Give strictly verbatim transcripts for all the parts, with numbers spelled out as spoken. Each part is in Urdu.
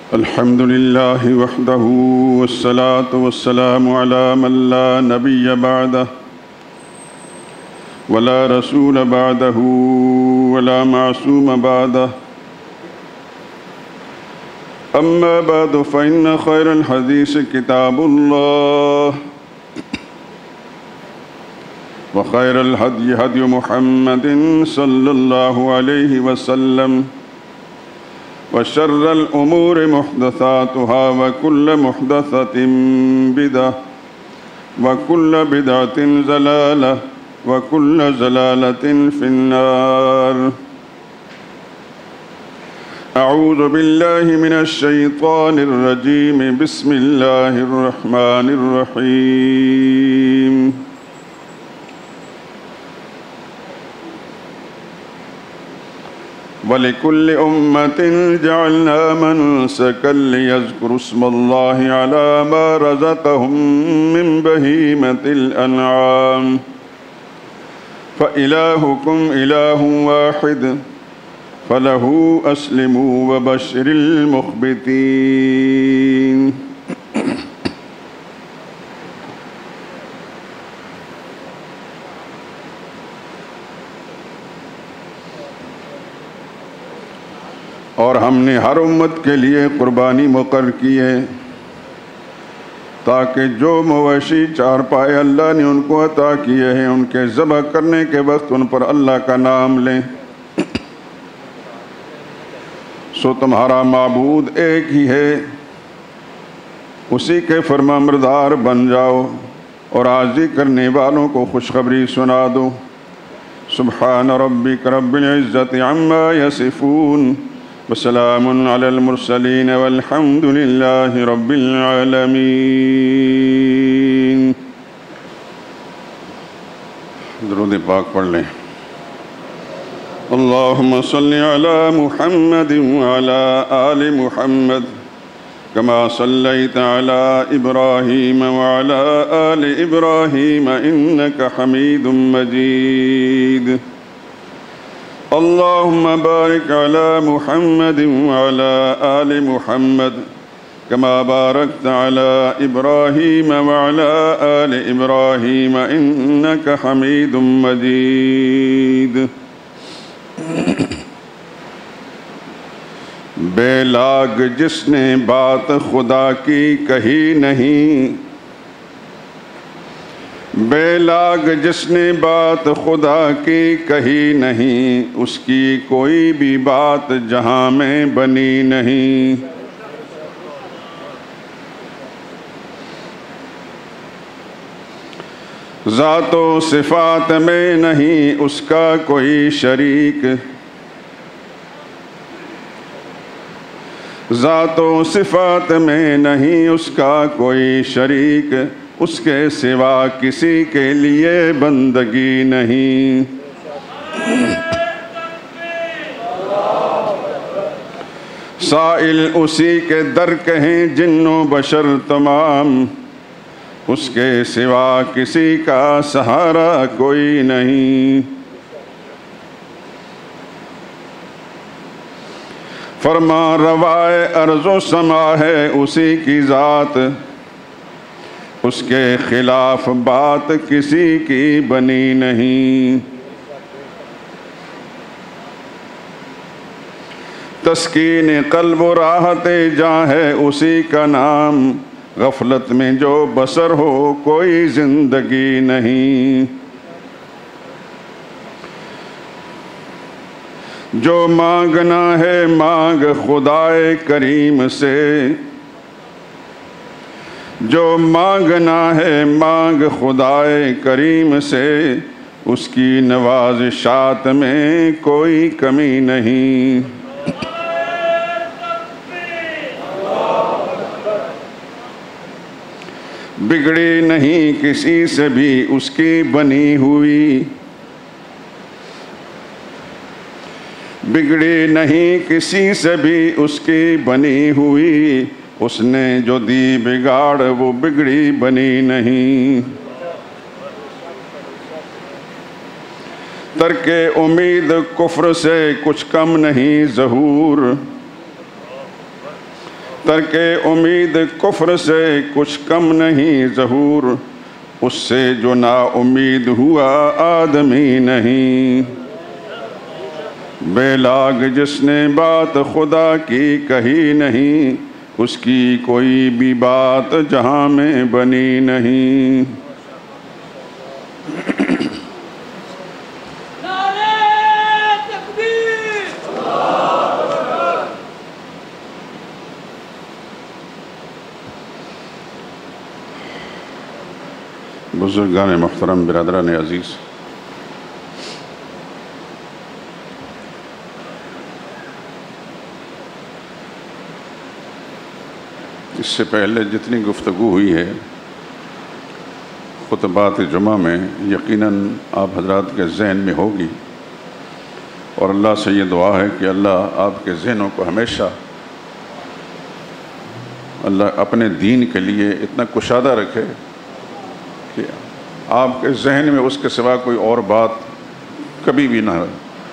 الحمد لله وحده والصلاة والسلام على من لا نبي بعده ولا رسول بعده ولا معصوم بعده أما بعد فإن خير الحديث كتاب الله وخير الهدي هدي محمد صلى الله عليه وسلم وشر الأمور محدثاتها وكل محدثة بدعة وكل بدعة ضلالة وكل ضلالة في النار. أعوذ بالله من الشيطان الرجيم. بسم الله الرحمن الرحيم. وَلِكُلِّ أُمَّةٍ جَعَلْنَا مَنْسَكًا لِيَذْكُرُوا اسْمَ اللَّهِ عَلَى مَا رَزَقَهُم مِّن بَهِيمَةِ الْأَنْعَامِ فَإِلَٰهُكُمْ إِلَٰهٌ وَاحِدٌ فَلَهُ أَسْلِمُوا وَبَشِّرِ الْمُخْبِتِينَ. اور ہم نے ہر امت کے لیے قربانی مقرر کی ہے تاکہ جو مویشی چار پائے اللہ نے ان کو عطا کیے ہیں ان کے ذبح کرنے کے وقت ان پر اللہ کا نام لیں. سو تمہارا معبود ایک ہی ہے، اسی کے فرما بردار بن جاؤ اور عاجزی کرنے والوں کو خوشخبری سنا دو. سبحان ربک رب العزت عما یصفون وسلام علی المرسلین والحمد للہ رب العالمین. درود پاک پڑھ لیں. اللہم صلی علی محمد وعلی آل محمد کما صلیت علی ابراہیم وعلی آل ابراہیم انک حمید مجید. اللهم بارك على محمد وعلى آل محمد كما باركت على إبراهيم وعلى آل إبراهيم إنك حميد مجيد. بے لاگ جس نے بات خدا کی کہی نہیں، بے لاگ جس نے بات خدا کی کہی نہیں، اس کی کوئی بھی بات جہاں میں بنی نہیں. ذات و صفات میں نہیں اس کا کوئی شریک، ذات و صفات میں نہیں اس کا کوئی شریک، اس کے سوا کسی کے لیے بندگی نہیں. سائل اسی کے در کہیں جن و بشر تمام، اس کے سوا کسی کا سہارا کوئی نہیں. فرما روائے ارض و سما ہے اسی کی ذات، اس کے خلاف بات کسی کی بنی نہیں. تسکین قلب و راحت جاں ہے اسی کا نام، غفلت میں جو بسر ہو کوئی زندگی نہیں. جو مانگنا ہے مانگ خدائے کریم سے، جو مانگنا ہے مانگ خدائے کریم سے، اس کی نوازشات میں کوئی کمی نہیں. بگڑی نہیں کسی سے بھی اس کی بنی ہوئی، بگڑی نہیں کسی سے بھی اس کی بنی ہوئی، اس نے جو دی بگاڑ وہ بگڑی بنی نہیں. ترک امید کفر سے کچھ کم نہیں ظہور، ترک امید کفر سے کچھ کم نہیں ظہور، اس سے جو نا امید ہوا آدمی نہیں۔ بے لاگ جس نے بات خدا کی کہی نہیں، اس کی کوئی بھی بات جہاں میں بنی نہیں۔ بزرگان محترم، برادران عزیز، اس سے پہلے جتنی گفتگو ہوئی ہے خطبات جمعہ میں، یقیناً آپ حضرات کے ذہن میں ہوگی، اور اللہ سے یہ دعا ہے کہ اللہ آپ کے ذہنوں کو ہمیشہ اللہ اپنے دین کے لیے اتنا کشادہ رکھے کہ آپ کے ذہن میں اس کے سوا کوئی اور بات کبھی بھی نہ ہو۔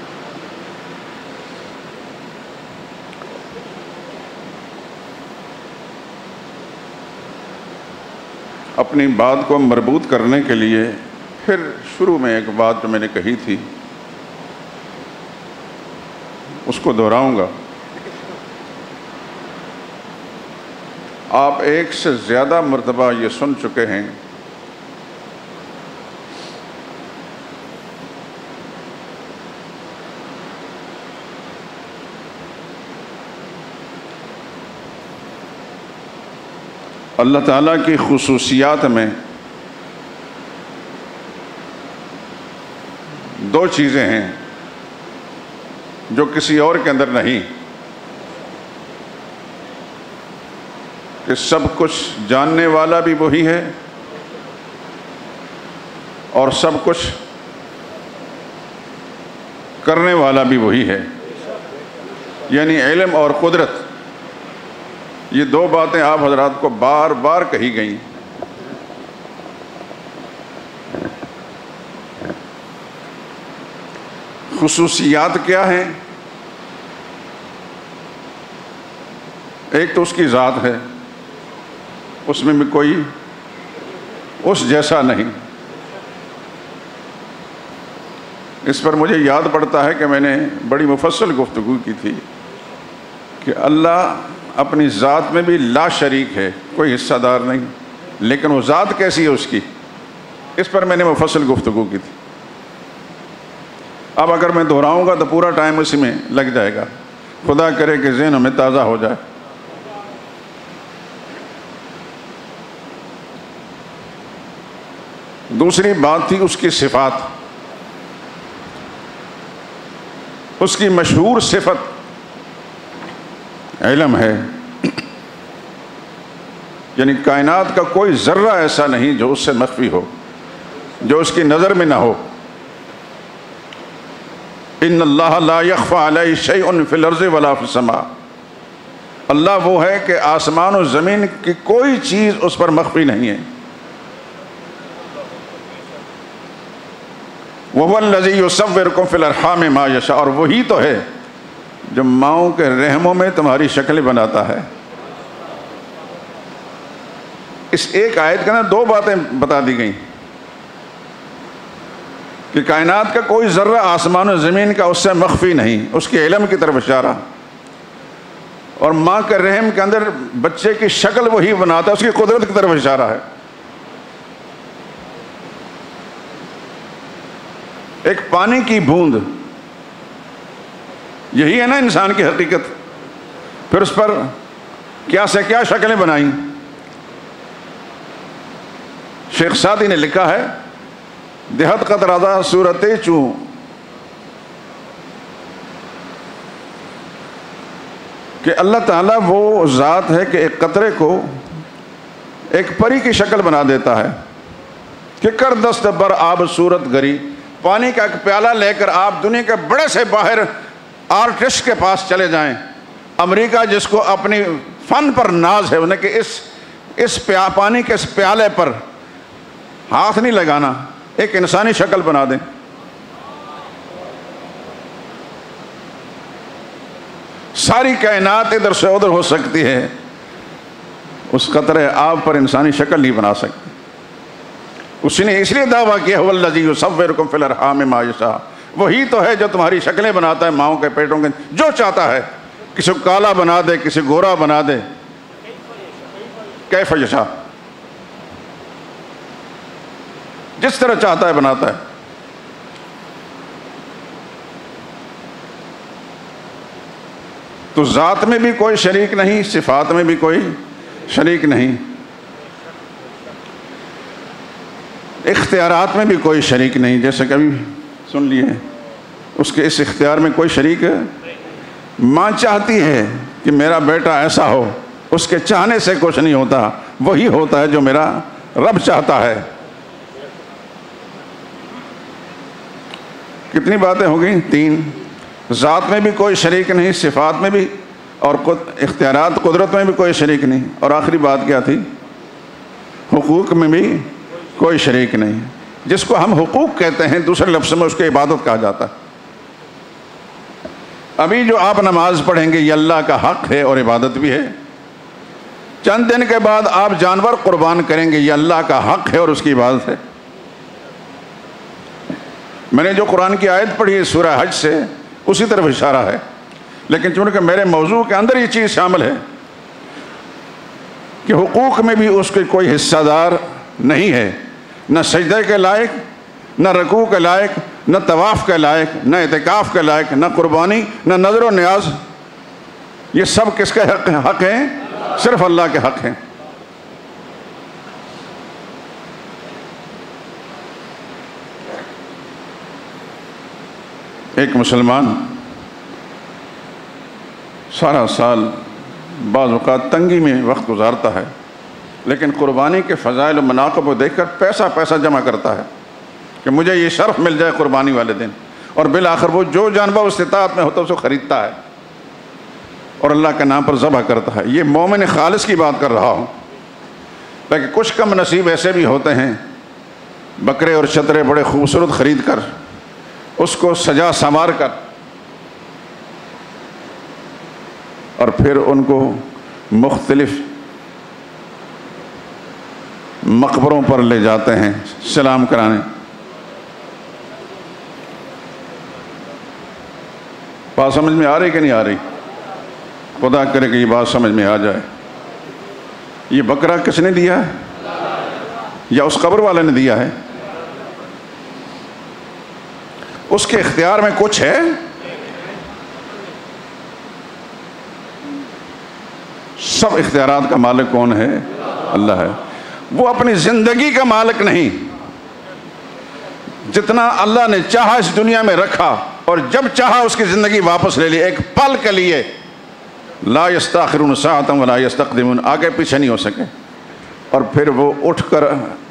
اپنی بات کو مربوط کرنے کے لیے پھر شروع میں ایک بات جو میں نے کہی تھی اس کو دہراؤں گا۔ آپ ایک سے زیادہ مرتبہ یہ سن چکے ہیں اللہ تعالیٰ کی خصوصیات میں دو چیزیں ہیں جو کسی اور کے اندر نہیں، کہ سب کچھ جاننے والا بھی وہی ہے اور سب کچھ کرنے والا بھی وہی ہے، یعنی علم اور قدرت۔ یہ دو باتیں آپ حضرات کو بار بار کہی گئیں۔ خصوصیات کیا ہیں؟ ایک تو اس کی ذات ہے، اس میں بھی کوئی اس جیسا نہیں۔ اس پر مجھے یاد پڑتا ہے کہ میں نے بڑی مفصل گفتگو کی تھی کہ اللہ اپنی ذات میں بھی لا شریک ہے، کوئی حصہ دار نہیں، لیکن وہ ذات کیسی ہے اس کی، اس پر میں نے مفصل گفتگو کی تھی۔ اب اگر میں دہراؤں گا تو پورا ٹائم اسی میں لگ جائے گا، خدا کرے کہ ذہن ہمیں تازہ ہو جائے۔ دوسری بات تھی اس کی صفات، اس کی مشہور صفت علم ہے، یعنی کائنات کا کوئی ذرہ ایسا نہیں جو اس سے مخفی ہو، جو اس کی نظر میں نہ ہو۔ ان اللہ لا یخفی علیہ شیء فی الارض ولا فی السماء، اللہ وہ ہے کہ آسمان و زمین کی کوئی چیز اس پر مخفی نہیں ہے۔ وَهُوَ الَّذِي يُصَوِّرُكُمْ فِي الْأَرْحَامِ مَا يَشَاءُ، اور وہی تو ہے جو ماؤں کے رحموں میں تمہاری شکل بناتا ہے۔ اس ایک آیت کے اندر دو باتیں بتا دی گئیں کہ کائنات کا کوئی ذرہ آسمان و زمین کا اس سے مخفی نہیں، اس کے علم کی طرف اشارہ، اور ماں کے رحم کے اندر بچے کی شکل وہی بناتا ہے، اس کی قدرت کی طرف اشارہ ہے۔ ایک پانی کی بوند، یہی ہے نا انسان کی حقیقت، پھر اس پر کیا سے کیا شکلیں بنائیں۔ شیخ سعدی نے لکھا ہے دہت قطرادہ صورت چوں، کہ اللہ تعالیٰ وہ ذات ہے کہ ایک قطرے کو ایک پری کی شکل بنا دیتا ہے کہ کر دست بر آب صورت گری، پانی کا ایک پیالہ لے کر آپ دنیا کے بڑے سے باہر آرٹسٹ کے پاس چلے جائیں، امریکہ جس کو اپنی فن پر ناز ہے انہیں کہ اس اس پیا پانی کے اس پیالے پر ہاتھ نہیں لگانا، ایک انسانی شکل بنا دیں۔ ساری کائنات ادھر سے ادھر ہو سکتی ہے، اس قطرے آب پر انسانی شکل نہیں بنا سکتے. اس نے اس لیے دعویٰ کیا هو الذی یصورکم فی الارحام ما یشاء، وہی تو ہے جو تمہاری شکلیں بناتا ہے ماؤں کے پیٹوں کے، جو چاہتا ہے. کسی کو کالا بنا دے، کسی گورا بنا دے، کیف یشاء، جس طرح چاہتا ہے بناتا ہے. تو ذات میں بھی کوئی شریک نہیں، صفات میں بھی کوئی شریک نہیں، اختیارات میں بھی کوئی شریک نہیں. جیسے کبھی سن لیے اس کے اس اختیار میں کوئی شریک ہے. ماں چاہتی ہے کہ میرا بیٹا ایسا ہو، اس کے چاہنے سے کچھ نہیں ہوتا، وہی ہوتا ہے جو میرا رب چاہتا ہے. کتنی باتیں ہو گئیں؟ تین. ذات میں بھی کوئی شریک نہیں، صفات میں بھی، اور اختیارات قدرت میں بھی کوئی شریک نہیں. اور آخری بات کیا تھی؟ حقوق میں بھی کوئی شریک نہیں. جس کو ہم حقوق کہتے ہیں دوسرے لفظ میں اس کو عبادت کہا جاتا ہے. ابھی جو آپ نماز پڑھیں گے یہ اللہ کا حق ہے اور عبادت بھی ہے. چند دن کے بعد آپ جانور قربان کریں گے، یہ اللہ کا حق ہے اور اس کی عبادت ہے. میں نے جو قرآن کی آیت پڑھی ہے سورہ حج سے، اسی طرف اشارہ ہے، لیکن چونکہ میرے موضوع کے اندر یہ چیز شامل ہے کہ حقوق میں بھی اس کے کوئی حصہ دار نہیں ہے، نہ سجدے کے لائق، نہ رکوع کے لائق، نہ طواف کے لائق، نہ اعتکاف کے لائق، نہ قربانی، نہ نظر و نیاز. یہ سب کس کے حق حق ہیں؟ صرف اللہ کے حق ہیں. ایک مسلمان سارا سال بعض اوقات تنگی میں وقت گزارتا ہے، لیکن قربانی کے فضائل و مناقب کو دیکھ کر پیسہ پیسہ جمع کرتا ہے کہ مجھے یہ شرف مل جائے قربانی والے دن، اور بالآخر وہ جو جانور استطاعت میں ہوتا ہے اس کو خریدتا ہے اور اللہ کے نام پر ذبح کرتا ہے. یہ مومن خالص کی بات کر رہا ہوں. لیکن کچھ کم نصیب ایسے بھی ہوتے ہیں بکرے اور چترے بڑے خوبصورت خرید کر اس کو سجا سنوار کر اور پھر ان کو مختلف مقبروں پر لے جاتے ہیں سلام کرانے. بات سمجھ میں آ رہی کہ نہیں آ رہی؟ خدا کرے کہ یہ بات سمجھ میں آ جائے. یہ بکرا کس نے دیا ہے؟ یا اس قبر والے نے دیا ہے؟ اس کے اختیار میں کچھ ہے؟ سب اختیارات کا مالک کون ہے؟ اللہ ہے. وہ اپنی زندگی کا مالک نہیں. جتنا اللہ نے چاہا اس دنیا میں رکھا اور جب چاہا اس کی زندگی واپس لے لی. ایک پل کے لیے لا یستاخرون ساعۃ ولا یستقدمون، آگے پیچھے نہیں ہو سکے. اور پھر وہ اٹھ کر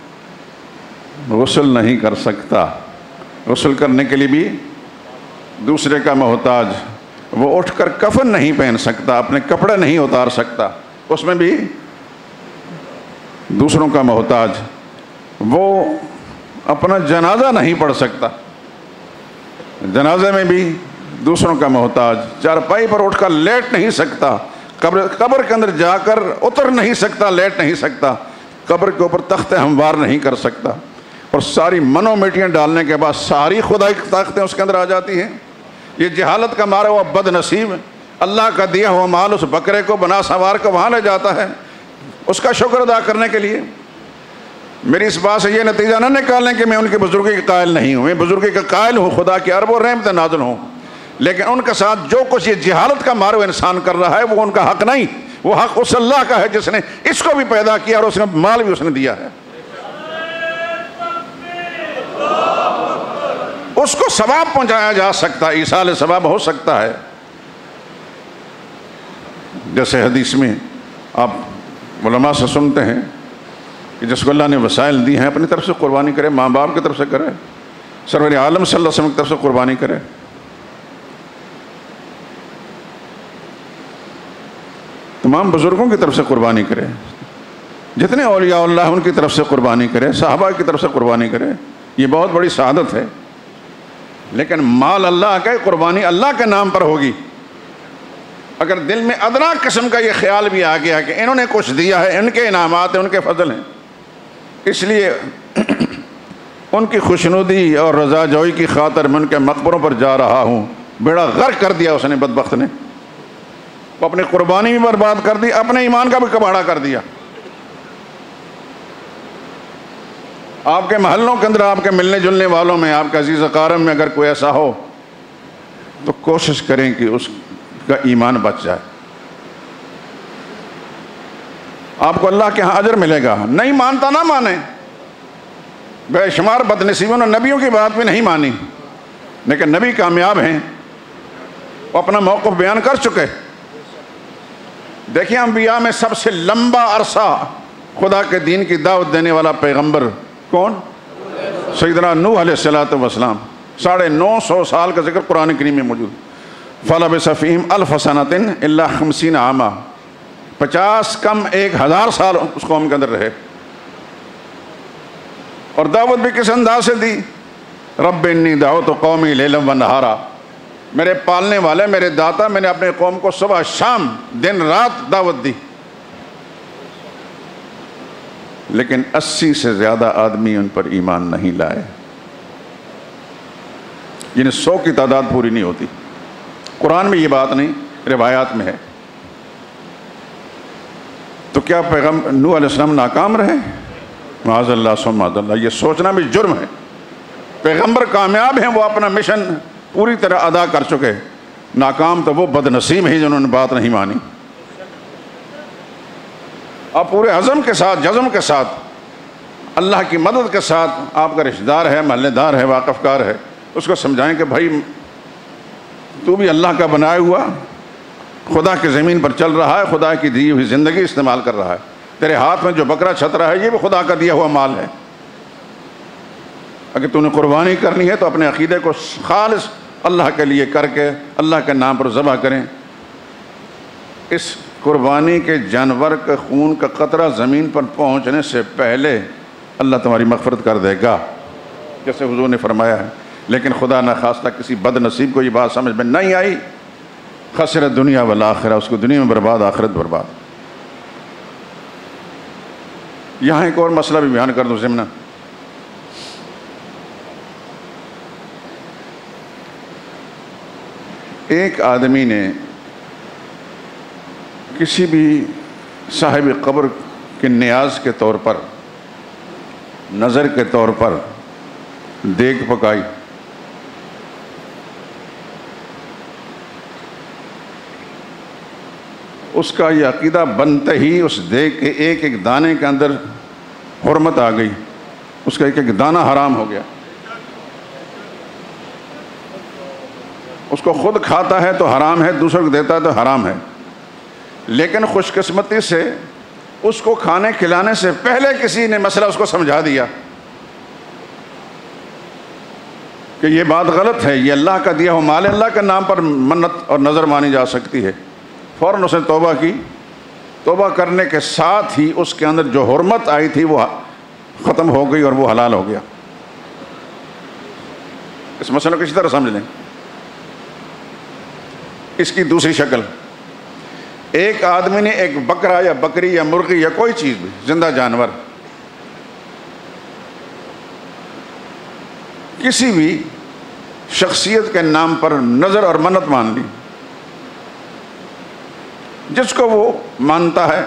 غسل نہیں کر سکتا، غسل کرنے کے لیے بھی دوسرے کا محتاج. وہ اٹھ کر کفن نہیں پہن سکتا، اپنے کپڑے نہیں اتار سکتا، اس میں بھی دوسروں کا محتاج. وہ اپنا جنازہ نہیں پڑھ سکتا، جنازے میں بھی دوسروں کا محتاج. چارپائی پر اٹھ کر لیٹ نہیں سکتا، قبر قبر کے اندر جا کر اتر نہیں سکتا، لیٹ نہیں سکتا، قبر کے اوپر تخت ہموار نہیں کر سکتا. اور ساری منو میٹیاں ڈالنے کے بعد ساری خدائی کی طاقتیں اس کے اندر آ جاتی ہیں. یہ جہالت کا مارا ہوا بد نصیب اللہ کا دیا ہوا مال اس بکرے کو بنا سنوار کر وہاں لے جاتا ہے اس کا شکر ادا کرنے کے لیے. میری اس بات سے یہ نتیجہ نہ نکالیں کہ میں ان کی بزرگی کے قائل نہیں ہوں. میں بزرگی کا قائل ہوں، خدا کی ارب و رحمت نازل ہوں، لیکن ان کے ساتھ جو کچھ یہ جہالت کا مارا ہوا انسان کر رہا ہے وہ ان کا حق نہیں. وہ حق اس اللہ کا ہے جس نے اس کو بھی پیدا کیا اور اس نے مال بھی اس نے دیا ہے. اس کو ثواب پہنچایا جا سکتا ہے، ایصال ثواب ہو سکتا ہے. جیسے حدیث میں آپ علماء سے سنتے ہیں کہ جس کو اللہ نے وسائل دی ہیں اپنی طرف سے قربانی کرے، ماں باپ کی طرف سے کرے، سرور عالم صلی اللہ علیہ وسلم کی طرف سے قربانی کرے. تمام بزرگوں کی طرف سے قربانی کرے، جتنے اولیاء اللہ ان کی طرف سے قربانی کرے، صحابہ کی طرف سے قربانی کرے. یہ بہت بڑی سعادت ہے. لیکن مال اللہ کا، قربانی اللہ کے نام پر ہوگی، اگر دل میں ادنا قسم کا یہ خیال بھی آ گیا کہ انہوں نے کچھ دیا ہے، ان کے انعامات ہیں، ان کے فضل ہیں، اس لیے ان کی خوشنودی اور رضا جوئی کی خاطر میں ان کے مقبروں پر جا رہا ہوں، بیڑا غرق کر دیا اس نے بدبخت نے، وہ اپنی قربانی بھی برباد کر دی، اپنے ایمان کا بھی کباڑا کر دیا۔ آپ کے محلوں کے اندر، آپ کے ملنے جلنے والوں میں، آپ کے عزیز اقارب میں اگر کوئی ایسا ہو تو کوشش کریں کہ اس کا ایمان بچ جائے، آپ کو اللہ کے ہاں اجر ملے گا۔ نہیں مانتا نہ مانے، بے شمار بد نصیبوں نے نبیوں کی بات بھی نہیں مانی، لیکن نبی کامیاب ہیں، وہ اپنا موقف بیان کر چکے۔ دیکھیں انبیاء میں سب سے لمبا عرصہ خدا کے دین کی دعوت دینے والا پیغمبر کون؟ سیدنا نوح علیہ الصلوۃ والسلام، ساڑھے نو سو سال کا ذکر قرآن کریم میں موجود۔ فَلَبِثَ فِيهِمْ أَلْفَ سَنَةٍ إِلَّا خَمْسِينَ عَامًا، پچاس کم ایک ہزار سال اس قوم کے اندر رہے، اور دعوت بھی کس انداز سے دی؟ رب انی دعوت قومی لیلا و نہارا، میرے پالنے والے، میرے داتا، میں نے اپنے قوم کو صبح شام دن رات دعوت دی، لیکن اسی سے زیادہ آدمی ان پر ایمان نہیں لائے، یعنی سو کی تعداد پوری نہیں ہوتی۔ قرآن میں یہ بات نہیں، روایات میں ہے۔ تو کیا پیغمبر نوح علیہ السلام ناکام رہے؟ معاذ اللہ ثم معاذ اللہ، یہ سوچنا بھی جرم ہے۔ پیغمبر کامیاب ہیں، وہ اپنا مشن پوری طرح ادا کر چکے، ناکام تو وہ بد نصیب ہیں جنہوں نے بات نہیں مانی۔ آپ پورے عزم کے ساتھ، جزم کے ساتھ، اللہ کی مدد کے ساتھ، آپ کا رشتہ دار ہے، محلے دار ہے، واقف کار ہے، اس کو سمجھائیں کہ بھائی تو بھی اللہ کا بنایا ہوا خدا کی زمین پر چل رہا ہے، خدا کی دی ہوئی زندگی استعمال کر رہا ہے، تیرے ہاتھ میں جو بکرا چھت رہا ہے یہ بھی خدا کا دیا ہوا مال ہے، اگر تو نے قربانی کرنی ہے تو اپنے عقیدے کو خالص اللہ کے لیے کر کے اللہ کے نام پر ذبح کریں۔ اس قربانی کے جانور کے خون کا قطرہ زمین پر پہنچنے سے پہلے اللہ تمہاری مغفرت کر دے گا، جیسے حضور نے فرمایا ہے۔ لیکن خدا نخواستہ کسی بد نصیب کو یہ بات سمجھ میں نہیں آئی، خسر دنیا والآخرہ، اس کو دنیا میں برباد، آخرت برباد۔ یہاں ایک اور مسئلہ بھی بیان کر دوں ضمن، ایک آدمی نے کسی بھی صاحب قبر کے نیاز کے طور پر، نظر کے طور پر دیگ پکائی، اس کا یہ عقیدہ بنتے ہی اس دیگ کے ایک ایک دانے کے اندر حرمت آ گئی، اس کا ایک ایک دانہ حرام ہو گیا، اس کو خود کھاتا ہے تو حرام ہے، دوسروں کو دیتا ہے تو حرام ہے۔ لیکن خوش قسمتی سے اس کو کھانے کھلانے سے پہلے کسی نے مسئلہ اس کو سمجھا دیا کہ یہ بات غلط ہے، یہ اللہ کا دیا ہوا مال، اللہ کے نام پر منت اور نظر مانی جا سکتی ہے۔ فوراً اس نے توبہ کی، توبہ کرنے کے ساتھ ہی اس کے اندر جو حرمت آئی تھی وہ ختم ہو گئی اور وہ حلال ہو گیا۔ اس مسئلے کو کسی طرح سمجھ لیں۔ اس کی دوسری شکل، ایک آدمی نے ایک بکرا یا بکری یا مرغی یا کوئی چیز بھی زندہ جانور کسی بھی شخصیت کے نام پر نظر اور منت مان لی، جس کو وہ مانتا ہے۔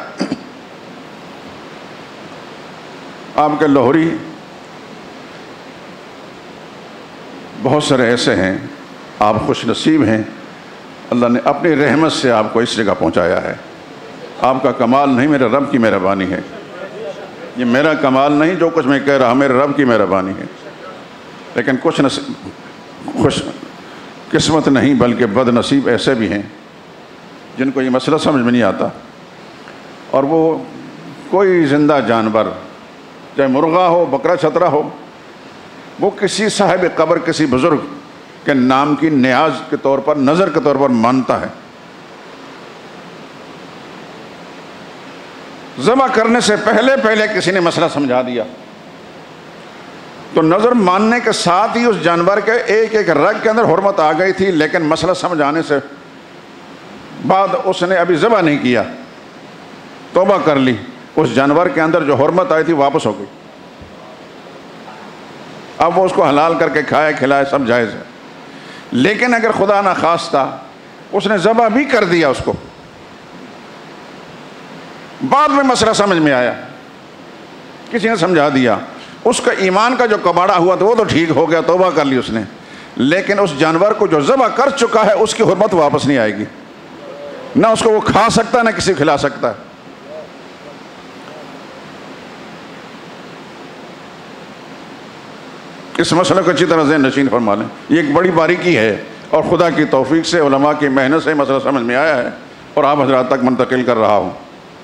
آپ کے لوہری بہت سارے ایسے ہیں، آپ خوش نصیب ہیں، اللہ نے اپنی رحمت سے آپ کو اس جگہ پہنچایا ہے۔ آپ کا کمال نہیں، میرے رب کی مہربانی ہے، یہ میرا کمال نہیں جو کچھ میں کہہ رہا، میرے رب کی مہربانی ہے۔ لیکن کچھ نصیب خوش قسمت نہیں بلکہ بد نصیب ایسے بھی ہیں جن کو یہ مسئلہ سمجھ میں نہیں آتا، اور وہ کوئی زندہ جانور، چاہے مرغا ہو، بکرا چھترا ہو، وہ کسی صاحب قبر، کسی بزرگ کے نام کی نیاز کے طور پر، نظر کے طور پر مانتا ہے۔ ذبح کرنے سے پہلے پہلے کسی نے مسئلہ سمجھا دیا تو نظر ماننے کے ساتھ ہی اس جانور کے ایک ایک رگ کے اندر حرمت آ گئی تھی، لیکن مسئلہ سمجھ آنے سے بعد اس نے ابھی ذبح نہیں کیا، توبہ کر لی، اس جانور کے اندر جو حرمت آئی تھی واپس ہو گئی، اب وہ اس کو حلال کر کے کھائے کھلائے سب جائز ہے۔ لیکن اگر خدا نہ خواستہ اس نے ذبح بھی کر دیا، اس کو بعد میں مسئلہ سمجھ میں آیا، کسی نے سمجھا دیا، اس کا ایمان کا جو کباڑا ہوا تھا وہ تو ٹھیک ہو گیا، توبہ کر لی اس نے، لیکن اس جانور کو جو ذبح کر چکا ہے اس کی حرمت واپس نہیں آئے گی، نہ اس کو وہ کھا سکتا نہ کسی کھلا سکتا ہے۔ اس مسئلے کو اچھی طرح ذہن نشین فرما لیں، یہ ایک بڑی باریکی ہے اور خدا کی توفیق سے، علماء کی محنت سے مسئلہ سمجھ میں آیا ہے اور آپ حضرات تک منتقل کر رہا ہوں۔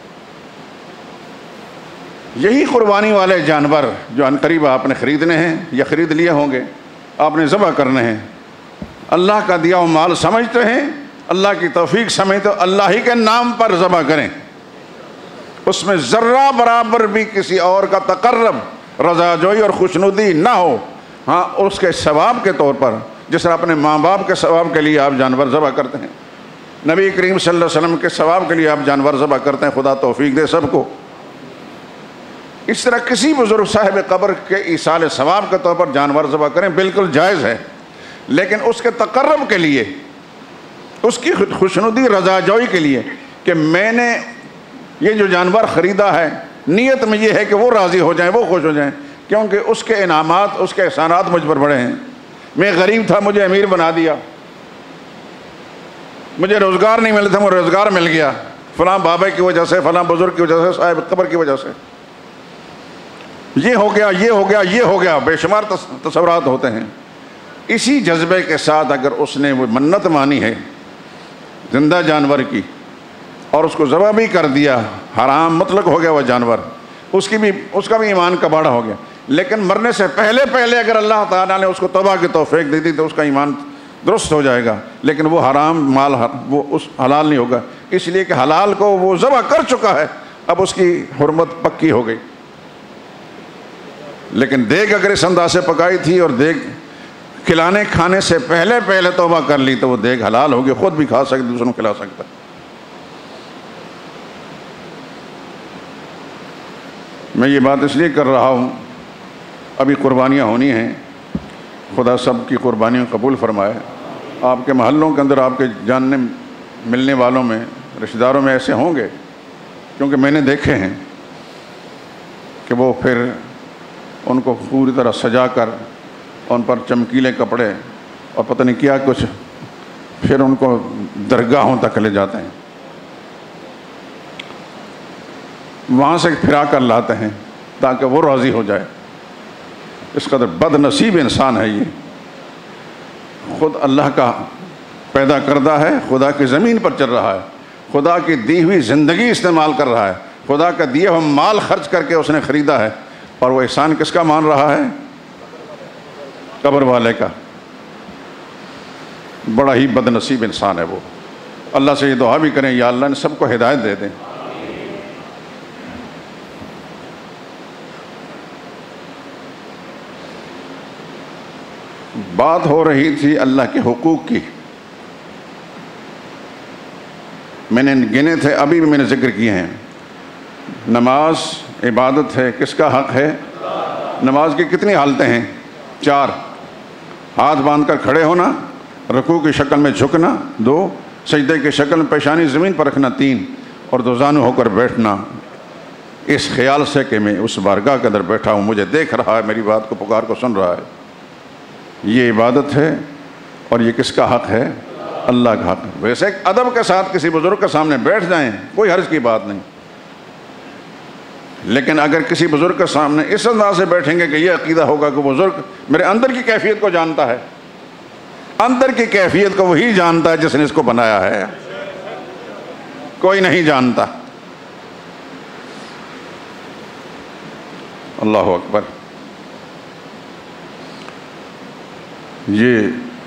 یہی قربانی والے جانور جو عنقریب آپ نے خریدنے ہیں یا خرید لیے ہوں گے، آپ نے ذبح کرنے ہیں، اللہ کا دیا ہوا مال سمجھتے ہیں، اللہ کی توفیق سمجھتے ہیں، اللہ ہی کے نام پر ذبح کریں، اس میں ذرہ برابر بھی کسی اور کا تقرب، رضا جوئی اور خوشنودی نہ ہو۔ ہاں اس کے ثواب کے طور پر، جس طرح اپنے ماں باپ کے ثواب کے لیے آپ جانور ذبح کرتے ہیں، نبی کریم صلی اللہ علیہ وسلم کے ثواب کے لیے آپ جانور ذبح کرتے ہیں، خدا توفیق دے سب کو۔ اس طرح کسی بزرگ صاحب قبر کے ایصال ثواب کے طور پر جانور ذبح کریں، بالکل جائز ہے، لیکن اس کے تقرب کے لیے، اس کی خوشنودی رضا جوئی کے لیے کہ میں نے یہ جو جانور خریدا ہے، نیت میں یہ ہے کہ وہ راضی ہو جائیں، وہ خوش ہو جائیں، کیونکہ اس کے انعامات، اس کے احسانات مجھ پر بڑے ہیں۔ میں غریب تھا، مجھے امیر بنا دیا، مجھے روزگار نہیں ملتا تھا، مجھے روزگار مل گیا، فلاں بابا کی وجہ سے، فلاں بزرگ کی وجہ سے، صاحب قبر کی وجہ سے، یہ ہو گیا، یہ ہو گیا، یہ ہو گیا، بے شمار تصورات ہوتے ہیں۔ اسی جذبے کے ساتھ اگر اس نے وہ منت مانی ہے زندہ جانور کی اور اس کو ذبح بھی کر دیا، حرام مطلق ہو گیا وہ جانور، اس کی بھی، اس کا بھی ایمان کباڑا ہو گیا، لیکن مرنے سے پہلے پہلے اگر اللہ تعالیٰ نے اس کو توبہ کی توفیق دی تھی تو اس کا ایمان درست ہو جائے گا، لیکن وہ حرام مال وہ اس حلال نہیں ہوگا، اس لیے کہ حلال کو وہ ذبح کر چکا ہے، اب اس کی حرمت پکی ہو گئی۔ لیکن دیگ اگر اس انداز سے پکائی تھی اور دیگ کھلانے کھانے سے پہلے پہلے توبہ کر لی تو وہ دیگ حلال ہوگی، خود بھی کھا سکتا، دوسروں کو کھلا سکتا۔ میں یہ بات اس لیے کر رہا ہوں، ابھی قربانیاں ہونی ہیں، خدا سب کی قربانیاں قبول فرمائے۔ آپ کے محلوں کے اندر، آپ کے جاننے ملنے والوں میں، رشتہ داروں میں ایسے ہوں گے، کیونکہ میں نے دیکھے ہیں کہ وہ پھر ان کو پوری طرح سجا کر ان پر چمکیلے کپڑے اور پتہ نہیں کیا کچھ، پھر ان کو درگاہوں تک لے جاتے ہیں، وہاں سے پھرا کر لاتے ہیں تاکہ وہ راضی ہو جائے۔ اس قدر بد نصیب انسان ہے یہ، خود اللہ کا پیدا کردہ ہے، خدا کی زمین پر چل رہا ہے، خدا کی دی ہوئی زندگی استعمال کر رہا ہے، خدا کا دیے ہوئے مال خرچ کر کے اس نے خریدا ہے، اور وہ احسان کس کا مان رہا ہے؟ قبر والے کا۔ بڑا ہی بد نصیب انسان ہے وہ۔ اللہ سے یہ دعا بھی کریں، یا اللہ نے سب کو ہدایت دے دیں۔ بات ہو رہی تھی اللہ کے حقوق کی، میں نے گنے تھے، ابھی بھی میں نے ذکر کیے ہیں۔ نماز عبادت ہے، کس کا حق ہے؟ نماز کی کتنی حالتیں ہیں؟ چار۔ ہاتھ باندھ کر کھڑے ہونا، رکوع کی شکل میں جھکنا، دو، سجدے کی شکل میں پیشانی زمین پر رکھنا، تین، اور دو زانو ہو کر بیٹھنا، اس خیال سے کہ میں اس بارگاہ کے اندر بیٹھا ہوں، مجھے دیکھ رہا ہے، میری بات کو پکار کو سن رہا ہے۔ یہ عبادت ہے، اور یہ کس کا حق ہے؟ اللہ کا حق۔ ویسے ادب کے ساتھ کسی بزرگ کے سامنے بیٹھ جائیں، کوئی حرج کی بات نہیں، لیکن اگر کسی بزرگ کے سامنے اس انداز سے بیٹھیں گے کہ یہ عقیدہ ہوگا کہ بزرگ میرے اندر کی کیفیت کو جانتا ہے، اندر کی کیفیت کو وہی جانتا ہے جس نے اس کو بنایا ہے، کوئی نہیں جانتا۔ اللہ اکبر۔ یہ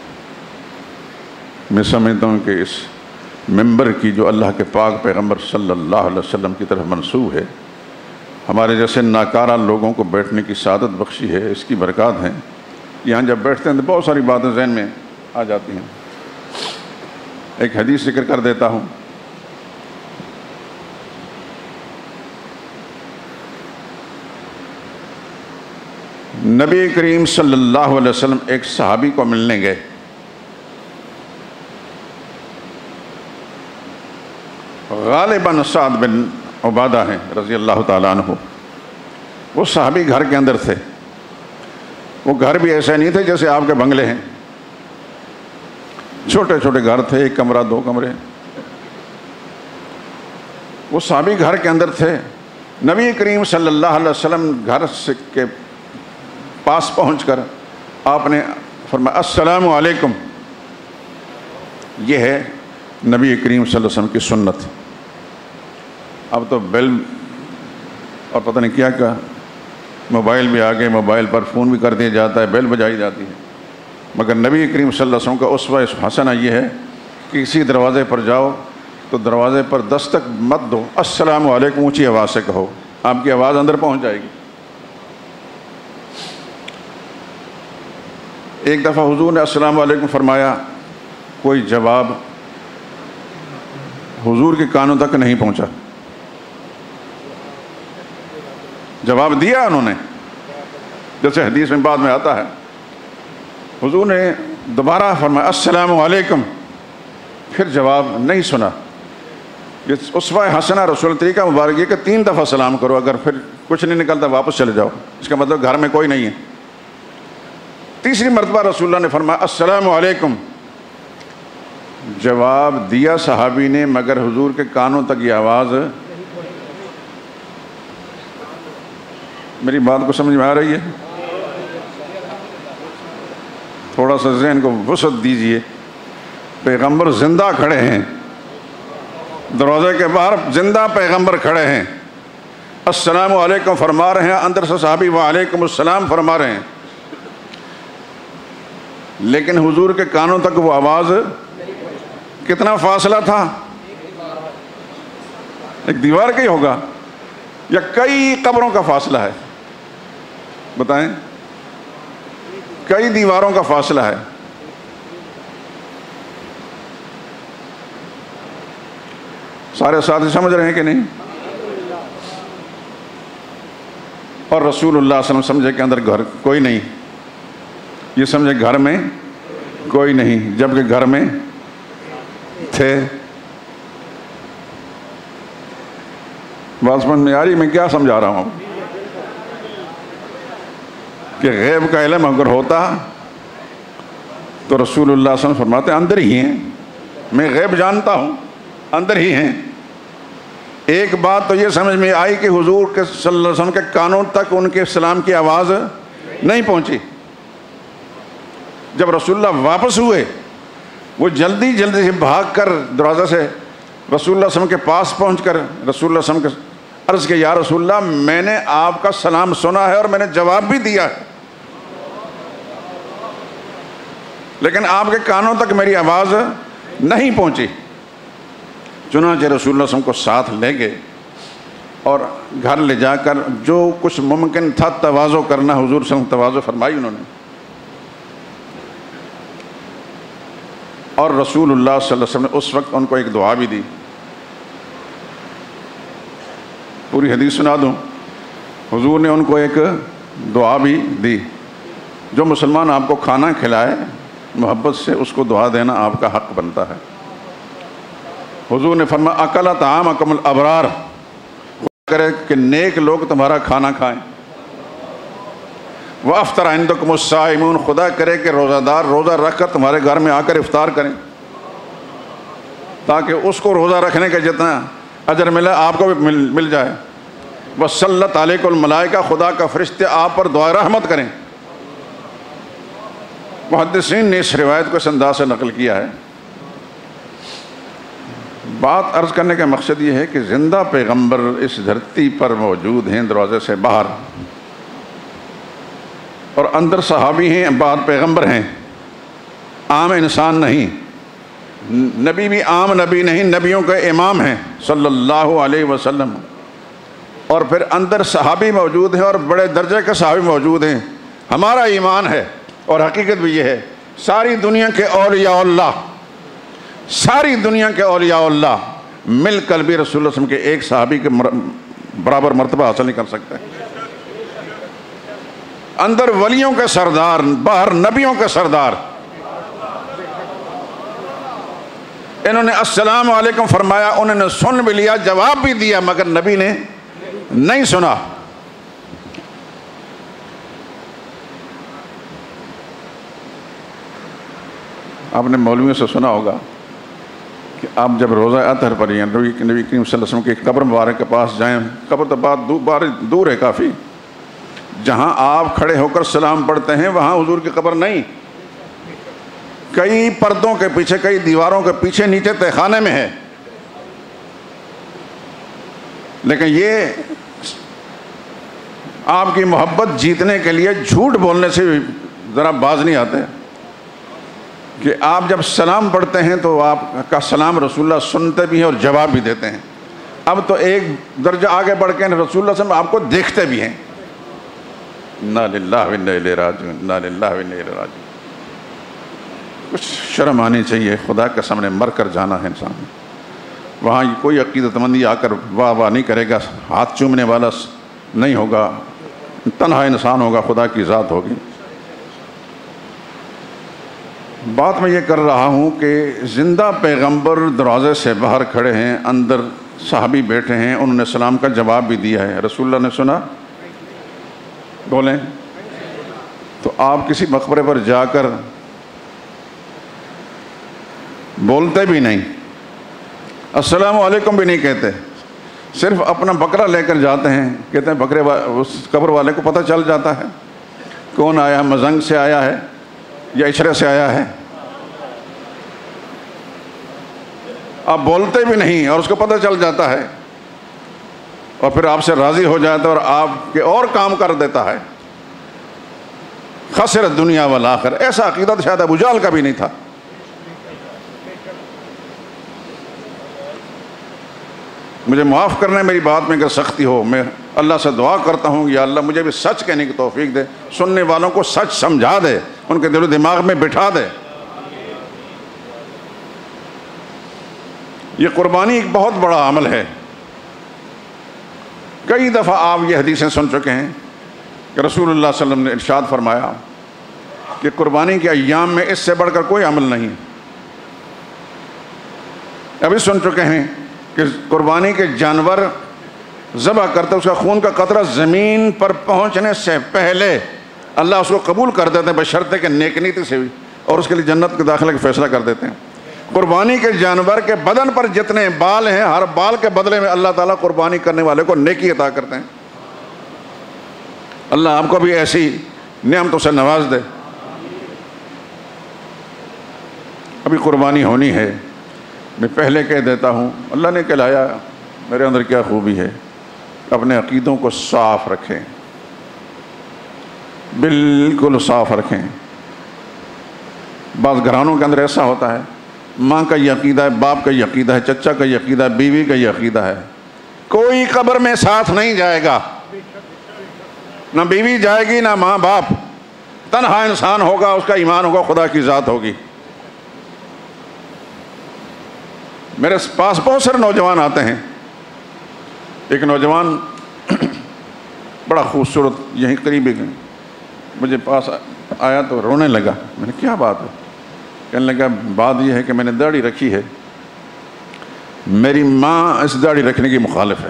میں سمجھتا ہوں کہ اس ممبر کی جو اللہ کے پاک پیغمبر صلی اللہ علیہ وسلم کی طرف منسوب ہے، ہمارے جیسے ناکارہ لوگوں کو بیٹھنے کی سعادت بخشی ہے، اس کی برکات ہیں۔ یہاں جب بیٹھتے ہیں تو بہت ساری باتیں ذہن میں آ جاتی ہیں۔ ایک حدیث ذکر کر دیتا ہوں۔ نبی کریم صلی اللہ علیہ وسلم ایک صحابی کو ملنے گئے. غالباً سعد بن عبادہ ہیں رضی اللہ تعالیٰ عنہ. وہ صحابی گھر کے اندر تھے. وہ گھر بھی ایسے نہیں تھے جیسے آپ کے بنگلے ہیں، چھوٹے چھوٹے گھر تھے، ایک کمرہ دو کمرے. وہ صحابی گھر کے اندر تھے. نبی کریم صلی اللہ علیہ وسلم گھر کے پاس پہنچ کر آپ نے فرمایا السلام علیکم. یہ ہے نبی کریم صلی اللہ علیہ وسلم کی سنت. اب تو بیل اور پتہ نہیں کیا کیا موبائل بھی آ گئے، موبائل پر فون بھی کر دیا جاتا ہے، بیل بجائی جاتی ہے. مگر نبی کریم صلی اللہ علیہ وسلم کا اسوہ حسنہ یہ ہے کہ کسی دروازے پر جاؤ تو دروازے پر دستک مت دو، السلام علیکم اونچی آواز سے کہو، آپ کی آواز اندر پہنچ جائے گی. ایک دفعہ حضور نے السلام علیکم فرمایا، کوئی جواب حضور کے کانوں تک نہیں پہنچا. جواب دیا انہوں نے جیسے حدیث میں بعد میں آتا ہے. حضور نے دوبارہ فرمایا السلام علیکم، پھر جواب نہیں سنا. یہ اسوہ حسنہ رسول طریقہ مبارک یہ کہ تین دفعہ سلام کرو، اگر پھر کچھ نہیں نکلتا واپس چلے جاؤ، اس کا مطلب گھر میں کوئی نہیں ہے. تیسری مرتبہ رسول اللہ نے فرمایا السلام علیکم. جواب دیا صحابی نے، مگر حضور کے کانوں تک یہ آواز. میری بات کو سمجھ میں آ رہی ہے؟ تھوڑا سا ذہن کو وسعت دیجئے. پیغمبر زندہ کھڑے ہیں، دروازے کے باہر زندہ پیغمبر کھڑے ہیں، السلام علیکم فرما رہے ہیں، اندر سے صحابی وعلیکم السلام فرما رہے ہیں، لیکن حضور کے کانوں تک وہ آواز. کتنا فاصلہ تھا؟ ایک دیوار کا ہی ہوگا یا کئی قبروں کا فاصلہ ہے؟ بتائیں. کئی دیواروں کا فاصلہ ہے. سارے ساتھی سمجھ رہے ہیں کہ نہیں؟ اور رسول اللہ صلی اللہ علیہ وسلم سمجھے کہ اندر گھر کوئی نہیں، یہ سمجھے گھر میں کوئی نہیں، جبکہ گھر میں تھے. بات سمجھ میں آ رہی؟ میں کیا سمجھا رہا ہوں کہ غیب کا علم اگر ہوتا تو رسول اللہ صلی اللہ علیہ وسلم فرماتے اندر ہی ہیں، میں غیب جانتا ہوں، اندر ہی ہیں. ایک بات تو یہ سمجھ میں آئی کہ حضور کے صلی اللہ علیہ وسلم کے کانوں تک ان کے سلام کی آواز نہیں پہنچی. جب رسول اللہ واپس ہوئے، وہ جلدی جلدی سے بھاگ کر دروازے سے رسول اللہ صلی اللہ علیہ وسلم کے پاس پہنچ کر رسول اللہ صلی اللہ علیہ وسلم کے عرض کہ یا رسول اللہ، میں نے آپ کا سلام سنا ہے اور میں نے جواب بھی دیا ہے، لیکن آپ کے کانوں تک میری آواز نہیں پہنچی. چنانچہ رسول اللہ صلی اللہ علیہ وسلم کو ساتھ لے گئے اور گھر لے جا کر جو کچھ ممکن تھا تواضع کرنا، حضور صلی اللہ علیہ وسلم تواضع فرمائی انہوں نے. اور رسول اللہ صلی اللہ علیہ وسلم نے اس وقت ان کو ایک دعا بھی دی. پوری حدیث سنا دوں. حضور نے ان کو ایک دعا بھی دی. جو مسلمان آپ کو کھانا کھلائے محبت سے، اس کو دعا دینا آپ کا حق بنتا ہے. حضور نے فرمایا اکل طعامکم الابرار، خدا کرے کہ نیک لوگ تمہارا کھانا کھائیں. وَأَفْطَرَ عِنْدَكُمُ الصَّائِمُونَ، خدا کرے کہ روزہ دار روزہ رکھ کر تمہارے گھر میں آ کر افطار کریں، تاکہ اس کو روزہ رکھنے کا جتنا اجر ملے آپ کو بھی مل مل جائے. وَصَلَّتْ عَلَيْكُمُ الْمَلَائِكَةُ، خدا کا فرشتے آپ پر دعائے رحمت کریں. محدثین نے اس روایت کو اس انداز سے نقل کیا ہے. بات عرض کرنے کا مقصد یہ ہے کہ زندہ پیغمبر اس دھرتی پر موجود ہیں دروازے سے باہر، اور اندر صحابی ہیں، بعد پیغمبر ہیں، عام انسان نہیں. نبی بھی عام نبی نہیں، نبیوں کے امام ہیں صلی اللہ علیہ وسلم. اور پھر اندر صحابی موجود ہیں اور بڑے درجے کے صحابی موجود ہیں. ہمارا ایمان ہے اور حقیقت بھی یہ ہے، ساری دنیا کے اولیاء اللہ ساری دنیا کے اولیاء اللہ مل کر بھی رسول اللہ صلی اللہ علیہ وسلم کے ایک صحابی کے برابر مرتبہ حاصل نہیں کر سکتے. اندر ولیوں کے سردار، باہر نبیوں کے سردار. انہوں نے السلام علیکم فرمایا، انہوں نے سن بھی لیا، جواب بھی دیا، مگر نبی نے نہیں سنا. آپ نے مولویوں سے سنا ہوگا کہ آپ جب روزہ اطہر پر ہیں نبی کریم صلی اللہ علیہ وسلم کی قبر مبارک کے پاس جائیں، قبر تو بات دور ہے کافی، جہاں آپ کھڑے ہو کر سلام پڑھتے ہیں وہاں حضور کی قبر نہیں، کئی پردوں کے پیچھے، کئی دیواروں کے پیچھے نیچے تہہ خانے میں ہے. لیکن یہ آپ کی محبت جیتنے کے لیے جھوٹ بولنے سے ذرا باز نہیں آتے کہ آپ جب سلام پڑھتے ہیں تو آپ کا سلام رسول اللہ سنتے بھی ہیں اور جواب بھی دیتے ہیں. اب تو ایک درجہ آگے بڑھ کے رسول اللہ صلی اللہ علیہ وسلم آپ کو دیکھتے بھی ہیں. انا للہ و انا الیہ راجعون، انا للہ و انا الیہ راجعون. کچھ شرم آنی چاہیے، خدا کے سامنے مر کر جانا ہے انسان. وہاں کوئی عقیدت مندی آ کر واہ واہ نہیں کرے گا، ہاتھ چومنے والا نہیں ہوگا، تنہا انسان ہوگا، خدا کی ذات ہوگی. بات میں یہ کر رہا ہوں کہ زندہ پیغمبر دروازے سے باہر کھڑے ہیں، اندر صحابی بیٹھے ہیں، انہوں نے سلام کا جواب بھی دیا ہے. رسول اللہ نے سنا؟ بولیں. تو آپ کسی مقبرے پر جا کر بولتے بھی نہیں، السلام علیکم بھی نہیں کہتے، صرف اپنا بکرا لے کر جاتے ہیں. کہتے ہیں بکرے اس قبر والے کو پتہ چل جاتا ہے کون آیا، مزنگ سے آیا ہے یا عشرے سے آیا ہے. آپ بولتے بھی نہیں اور اس کو پتہ چل جاتا ہے، اور پھر آپ سے راضی ہو جاتا ہے اور آپ کے اور کام کر دیتا ہے. خسر الدنیا والآخر. ایسا عقیدہ شاید ابو جہل کا بھی نہیں تھا. مجھے معاف کرنا ہے میری بات میں اگر سختی ہو. میں اللہ سے دعا کرتا ہوں یا اللہ مجھے بھی سچ کہنے کی توفیق دے، سننے والوں کو سچ سمجھا دے، ان کے دل و دماغ میں بٹھا دے. یہ قربانی ایک بہت بڑا عمل ہے. کئی دفعہ آپ یہ حدیثیں سن چکے ہیں کہ رسول اللہ صلی اللہ علیہ وسلم نے ارشاد فرمایا کہ قربانی کے ایام میں اس سے بڑھ کر کوئی عمل نہیں. ابھی سن چکے ہیں کہ قربانی کے جانور ذبح کرتے اس کا خون کا قطرہ زمین پر پہنچنے سے پہلے اللہ اس کو قبول کر دیتے ہیں بشرطے کہ نیک نیتی سے بھی، اور اس کے لیے جنت کے داخلے کا فیصلہ کر دیتے ہیں. قربانی کے جانور کے بدن پر جتنے بال ہیں، ہر بال کے بدلے میں اللہ تعالیٰ قربانی کرنے والے کو نیکی عطا کرتے ہیں. اللہ آپ کو بھی ایسی نعمتوں سے نواز دے. ابھی قربانی ہونی ہے. میں پہلے کہہ دیتا ہوں، اللہ نے کہلایا میرے اندر کیا خوبی ہے. اپنے عقیدوں کو صاف رکھیں، بالکل صاف رکھیں. بعض گھرانوں کے اندر ایسا ہوتا ہے، ماں کا یہ عقیدہ ہے، باپ کا یہ عقیدہ ہے، چچا کا یہ عقیدہ ہے، بیوی کا یہ عقیدہ ہے. کوئی قبر میں ساتھ نہیں جائے گا، نہ بیوی جائے گی نہ ماں باپ. تنہا انسان ہوگا، اس کا ایمان ہوگا، خدا کی ذات ہوگی. میرے پاس بہت سارے نوجوان آتے ہیں. ایک نوجوان بڑا خوبصورت یہیں قریب ہی مجھے پاس آیا تو رونے لگا. میں نے کیا بات ہے؟ کہنے لگا بات یہ ہے کہ میں نے داڑھی رکھی ہے، میری ماں اس داڑھی رکھنے کی مخالف ہے.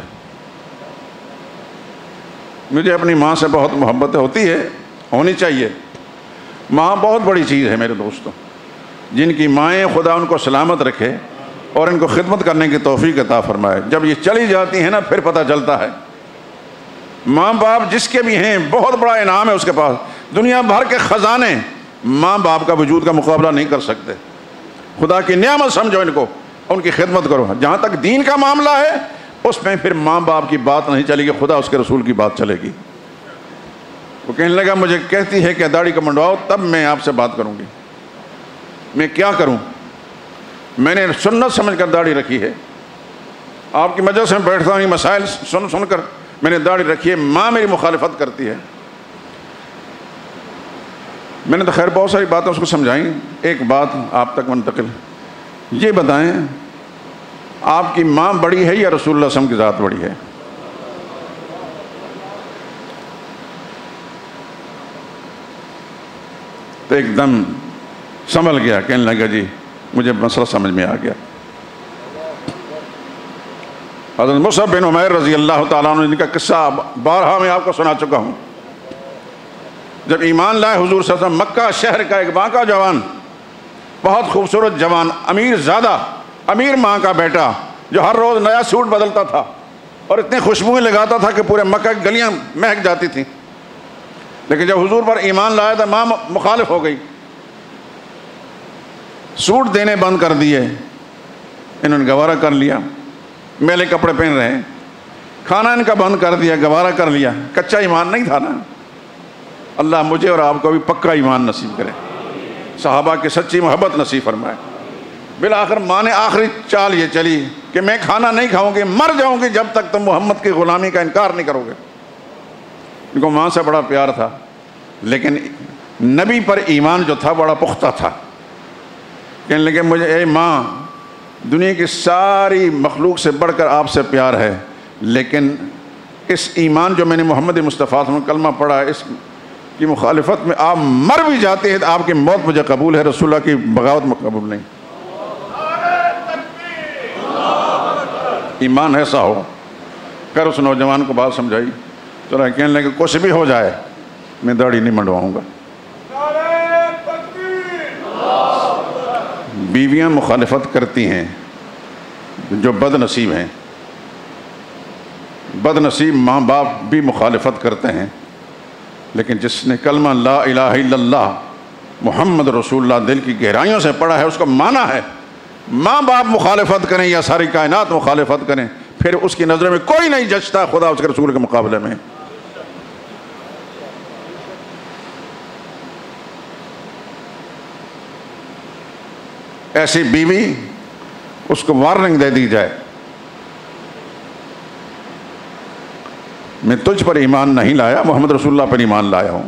مجھے اپنی ماں سے بہت محبت ہوتی ہے، ہونی چاہیے. ماں بہت بڑی چیز ہے میرے دوستوں. جن کی مائیں خدا ان کو سلامت رکھے اور ان کو خدمت کرنے کی توفیق عطا فرمائے. جب یہ چلی جاتی ہیں نا پھر پتہ چلتا ہے. ماں باپ جس کے بھی ہیں بہت بڑا انعام ہے اس کے پاس. دنیا بھر کے خزانے ماں باپ کا وجود کا مقابلہ نہیں کر سکتے. خدا کی نعمت سمجھو ان کو، ان کی خدمت کرو. جہاں تک دین کا معاملہ ہے اس میں پھر ماں باپ کی بات نہیں چلے گی، خدا اس کے رسول کی بات چلے گی. وہ کہنے لگا مجھے کہتی ہے کہ داڑھی کو منڈواؤ تب میں آپ سے بات کروں گی. میں کیا کروں؟ میں نے سنت سمجھ کر داڑھی رکھی ہے. آپ کی مجلس میں بیٹھتا ہوں، مسائل سن سن کر میں نے داڑھی رکھی ہے. ماں میری مخالفت کرتی ہے. میں نے تو خیر بہت ساری باتیں اس کو سمجھائیں. ایک بات آپ تک منتقل، یہ بتائیں آپ کی ماں بڑی ہے یا رسول اللہ صلی اللہ علیہ وسلم کی ذات بڑی ہے؟ تو ایک دم سنبھل گیا، کہنے لگا جی مجھے مسئلہ سمجھ میں آ گیا۔ حضرت مصعب بن عمیر رضی اللہ تعالیٰ عنہ کا قصہ بارہا میں آپ کو سنا چکا ہوں۔ جب ایمان لائے حضور صلی اللہ علیہ وسلم، مکہ شہر کا ایک باnkا جوان، بہت خوبصورت جوان، امیر زادہ، امیر ماں کا بیٹا، جو ہر روز نیا سوٹ بدلتا تھا اور اتنی خوشبوئیں لگاتا تھا کہ پورے مکہ کی گلیاں مہک جاتی تھیں، لیکن جب حضور پر ایمان لایا تو ماں مخالف ہو گئی، سوٹ دینے بند کر دیے، انہوں نے گوارہ کر لیا، میلے کپڑے پہن رہے ہیں، کھانا ان کا بند کر دیا، گوارہ کر لیا، کچا ایمان نہیں تھا نا۔ اللہ مجھے اور آپ کو بھی پکا ایمان نصیب کرے، صحابہ کی سچی محبت نصیب فرمائے۔ بالآخر ماں نے آخری چال یہ چلی کہ میں کھانا نہیں کھاؤں گی، مر جاؤں گی جب تک تم محمد کی غلامی کا انکار نہیں کرو گے۔ ان کو ماں سے بڑا پیار تھا، لیکن نبی پر ایمان جو تھا بڑا پختہ تھا۔ کہنے لگے مجھے اے ماں، دنیا کی ساری مخلوق سے بڑھ کر آپ سے پیار ہے، لیکن اس ایمان جو میں نے محمد مصطفیٰ صلی اللہ علیہ وسلم کلمہ پڑھا، اس کی مخالفت میں آپ مر بھی جاتے ہیں تو آپ کی موت مجھے قبول ہے، رسول اللہ کی بغاوت میں قبول نہیں۔ ایمان ایسا ہو۔ پھر اس نوجوان کو بات سمجھائی، چلو کہنے لگے کچھ بھی ہو جائے میں داڑھی نہیں منڈواؤں گا۔ بیویاں مخالفت کرتی ہیں جو بد نصیب ہیں، بد نصیب ماں باپ بھی مخالفت کرتے ہیں، لیکن جس نے کلمہ لا الہ الا اللہ محمد رسول اللہ دل کی گہرائیوں سے پڑھا ہے، اس کو مانا ہے، ماں باپ مخالفت کریں یا ساری کائنات مخالفت کریں، پھر اس کی نظروں میں کوئی نہیں جچتا خدا اس کے رسول کے مقابلے میں۔ ایسی بیوی اس کو وارننگ دے دی جائے، میں تجھ پر ایمان نہیں لایا، محمد رسول اللہ پر ایمان لایا ہوں،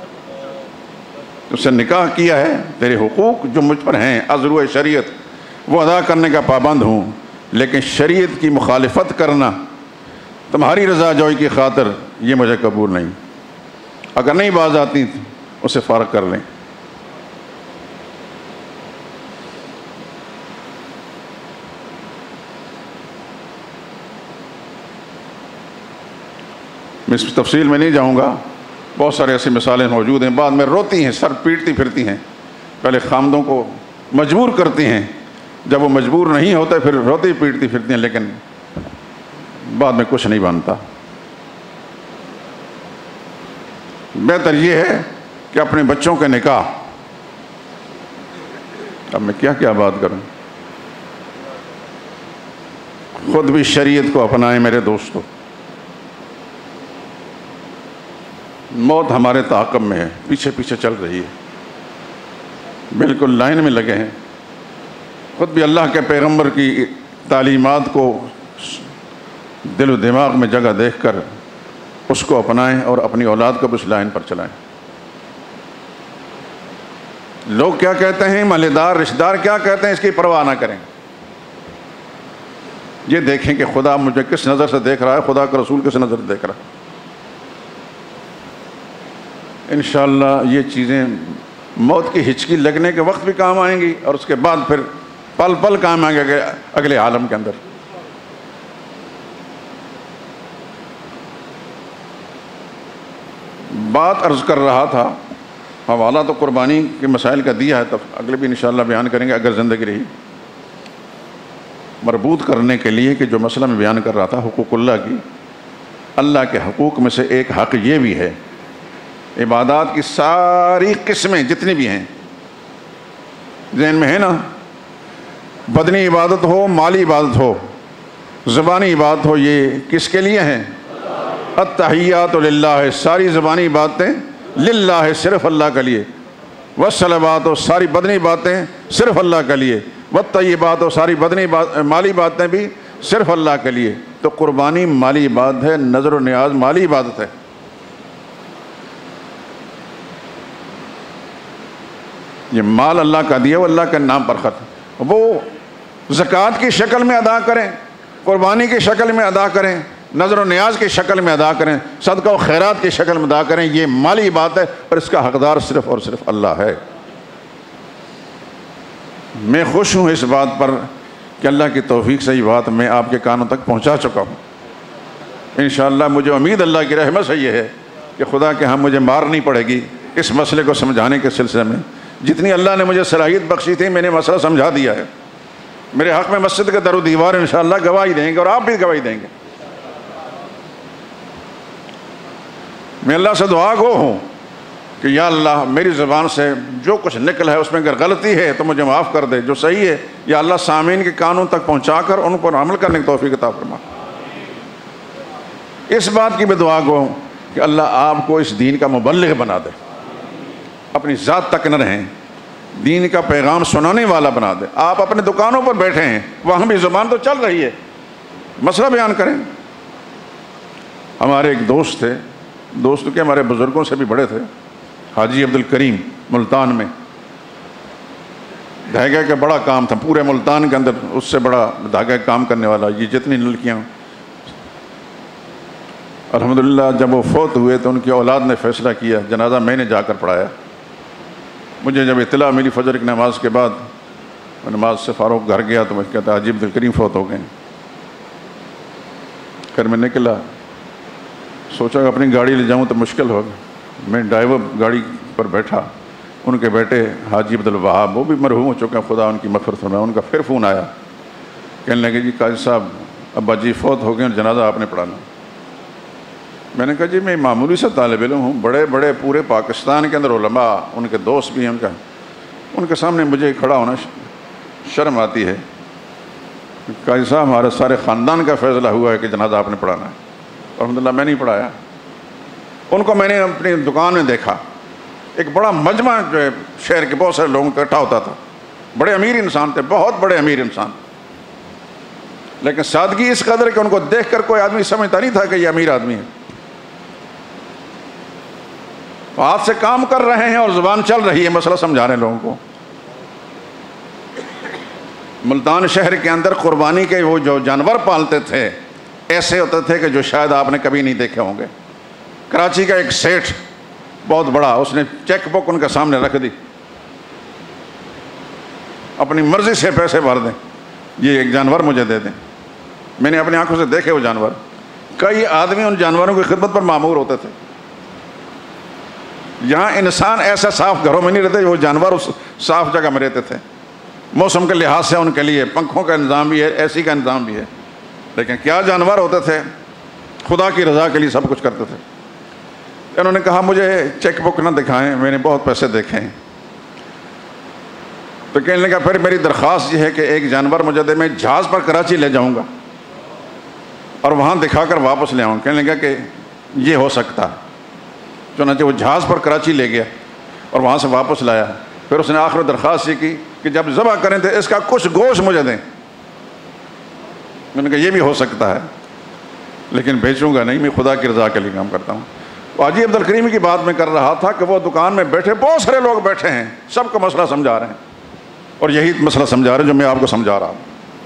اس سے نکاح کیا ہے، تیرے حقوق جو مجھ پر ہیں ازرو شریعت وہ ادا کرنے کا پابند ہوں، لیکن شریعت کی مخالفت کرنا تمہاری رضا جوئی کی خاطر یہ مجھے قبول نہیں۔ اگر نہیں باز آتی اسے فارغ کر لیں۔ میں اس تفصیل میں نہیں جاؤں گا، بہت سارے ایسی مثالیں موجود ہیں، بعد میں روتی ہیں، سر پیٹتی پھرتی ہیں، پہلے خامدوں کو مجبور کرتی ہیں، جب وہ مجبور نہیں ہوتے پھر روتی پیٹتی پھرتی ہیں، لیکن بعد میں کچھ نہیں بنتا۔ بہتر یہ ہے کہ اپنے بچوں کے نکاح، اب میں کیا کیا بات کروں، خود بھی شریعت کو اپنائیں میرے دوستو۔ موت ہمارے تعاقب میں ہے، پیچھے پیچھے چل رہی ہے، بالکل لائن میں لگے ہیں۔ خود بھی اللہ کے پیغمبر کی تعلیمات کو دل و دماغ میں جگہ دیکھ کر اس کو اپنائیں اور اپنی اولاد کو بھی اس لائن پر چلائیں۔ لوگ کیا کہتے ہیں، محلے دار رشتہ دار کیا کہتے ہیں، اس کی پرواہ نہ کریں۔ یہ دیکھیں کہ خدا مجھے کس نظر سے دیکھ رہا ہے، خدا کا رسول کس نظر سے دیکھ رہا ہے۔ انشاءاللہ یہ چیزیں موت کی ہچکی لگنے کے وقت بھی کام آئیں گی، اور اس کے بعد پھر پل پل کام آئیں گے اگلے عالم کے اندر۔ بات عرض کر رہا تھا، حوالہ تو قربانی کے مسائل کا دیا ہے، تب اگلے بھی انشاءاللہ بیان کریں گے اگر زندگی رہی۔ مربوط کرنے کے لیے کہ جو مسئلہ میں بیان کر رہا تھا حقوق اللہ کی، اللہ کے حقوق میں سے ایک حق یہ بھی ہے، عبادات کی ساری قسمیں جتنی بھی ہیں ذہن میں ہے نا، بدنی عبادت ہو، مالی عبادت ہو، زبانی عبادت ہو، یہ کس کے لیے ہیں؟ التحیات للہ، ساری زبانی باتیں للہ، صرف اللہ کے لیے۔ والصلوات، ساری بدنی باتیں صرف اللہ کے لیے۔ والطیبات، ساری بدنی بات مالی باتیں بھی صرف اللہ کے لیے۔ تو قربانی مالی عبادت ہے، نظر و نیاز مالی عبادت ہے۔ یہ مال اللہ کا دیا، وہ اللہ کے نام پر خرچ، وہ زکوٰۃ کی شکل میں ادا کریں، قربانی کی شکل میں ادا کریں، نظر و نیاز کی شکل میں ادا کریں، صدقہ و خیرات کی شکل میں ادا کریں، یہ مالی بات ہے اور اس کا حقدار صرف اور صرف اللہ ہے۔ میں خوش ہوں اس بات پر کہ اللہ کی توفیق سے یہ بات میں آپ کے کانوں تک پہنچا چکا ہوں۔ انشاءاللہ مجھے امید اللہ کی رحمت سے یہ ہے کہ خدا کے ہاں مجھے مار نہیں پڑے گی اس مسئلے کو سمجھانے کے سلسلے میں۔ جتنی اللہ نے مجھے صلاحیت بخشی تھی میں نے مسئلہ سمجھا دیا ہے۔ میرے حق میں مسجد کے در و دیوار انشاءاللہ گواہی دیں گے اور آپ بھی گواہی دیں گے۔ میں اللہ سے دعا گو ہوں کہ یا اللہ میری زبان سے جو کچھ نکلا ہے اس میں اگر غلطی ہے تو مجھے معاف کر دے، جو صحیح ہے یا اللہ سامعین کے کانوں تک پہنچا کر ان پر عمل کرنے کی توفیق عطا فرما۔ اس بات کی بھی دعا گو ہوں کہ اللہ آپ کو اس دین کا مبلغ بنا دے، اپنی ذات تک نہ رہیں، دین کا پیغام سنانے والا بنا دے۔ آپ اپنے دکانوں پر بیٹھے ہیں، وہاں بھی زبان تو چل رہی ہے، مسئلہ بیان کریں۔ ہمارے ایک دوست تھے، دوست کے ہمارے بزرگوں سے بھی بڑے تھے، حاجی عبد الکریم، ملتان میں دھاگے کا بڑا کام تھا پورے ملتان کے اندر، اس سے بڑا دھاگے کا کام کرنے والا۔ یہ جتنی لڑکیاں الحمدللہ جب وہ فوت ہوئے تو ان کی اولاد نے فیصلہ کیا، جنازہ میں نے جا کر پڑھایا۔ مجھے جب اطلاع ملی فجر کی نماز کے بعد، میں نماز سے فاروق گھر گیا تو میں کہتا حاجی عبد الکریم فوت ہو گئے۔ پھر میں نکلا، سوچا کہ اپنی گاڑی لے جاؤں تو مشکل ہوگا، میں ڈرائیور گاڑی پر بیٹھا، ان کے بیٹے حاجی عبد الوہاب وہ بھی مرحوم ہو چکے ہیں، خدا ان کی مغفرت فرمائے، ان کا پھر فون آیا، کہنے لگے جی قاضی صاحب ابا جی فوت ہو گئے اور جنازہ آپ نے پڑھانا۔ میں نے کہا جی میں معمولی سا طالب علم ہوں، بڑے بڑے پورے پاکستان کے اندر علماء ان کے دوست بھی ہیں، ان کا ان کے سامنے مجھے کھڑا ہونا شرم آتی ہے۔ قاضی صاحب ہمارے سارے خاندان کا فیصلہ ہوا ہے کہ جنازہ آپ نے پڑھانا ہے۔ الحمدللہ میں نہیں پڑھایا۔ ان کو میں نے اپنی دکان میں دیکھا، ایک بڑا مجمع جو ہے شہر کے بہت سارے لوگوں کا اکٹھا ہوتا تھا، بڑے امیر انسان تھے، بہت بڑے امیر انسان، لیکن سادگی اس قدر کہ ان کو دیکھ کر کوئی آدمی سمجھتا نہیں تھا کہ یہ امیر آدمی ہے۔ ہاتھ سے کام کر رہے ہیں اور زبان چل رہی ہے، مسئلہ سمجھا رہے ہیں لوگوں کو۔ ملتان شہر کے اندر قربانی کے وہ جو جانور پالتے تھے ایسے ہوتے تھے کہ جو شاید آپ نے کبھی نہیں دیکھے ہوں گے۔ کراچی کا ایک سیٹھ بہت بڑا، اس نے چیک بک ان کے سامنے رکھ دی، اپنی مرضی سے پیسے بھر دیں، یہ ایک جانور مجھے دے دیں۔ میں نے اپنی آنکھوں سے دیکھے وہ جانور، کئی آدمی ان جانوروں کی خدمت پر مامور ہوتے تھے۔ یہاں انسان ایسا صاف گھروں میں نہیں رہتے، وہ جانور اس صاف جگہ میں رہتے تھے۔ موسم کے لحاظ سے ان کے لیے پنکھوں کا انتظام بھی ہے، اے سی کا انتظام بھی ہے، لیکن کیا جانور ہوتے تھے، خدا کی رضا کے لیے سب کچھ کرتے تھے۔ انہوں نے کہا مجھے چیک بک نہ دکھائیں، میں نے بہت پیسے دیکھے ہیں۔ تو کہنے لگا پھر میری درخواست یہ ہے کہ ایک جانور مجھے دے، میں جہاز پر کراچی لے جاؤں گا اور وہاں دکھا کر واپس لے آؤں۔ کہنے لگا کہ یہ ہو سکتا ہے۔ چنانچہ وہ جہاز پر کراچی لے گیا اور وہاں سے واپس لایا۔ پھر اس نے آخر درخواست یہ کی کہ جب ذبح کریں تو اس کا کچھ گوشت مجھے دیں۔ میں نے کہا یہ بھی ہو سکتا ہے، لیکن بیچوں گا نہیں، میں خدا کی رضا کے لیے کام کرتا ہوں۔ حاجی عبد الکریم کی بات میں کر رہا تھا کہ وہ دکان میں بیٹھے، بہت سارے لوگ بیٹھے ہیں، سب کو مسئلہ سمجھا رہے ہیں، اور یہی مسئلہ سمجھا رہے ہیں جو میں آپ کو سمجھا رہا ہوں۔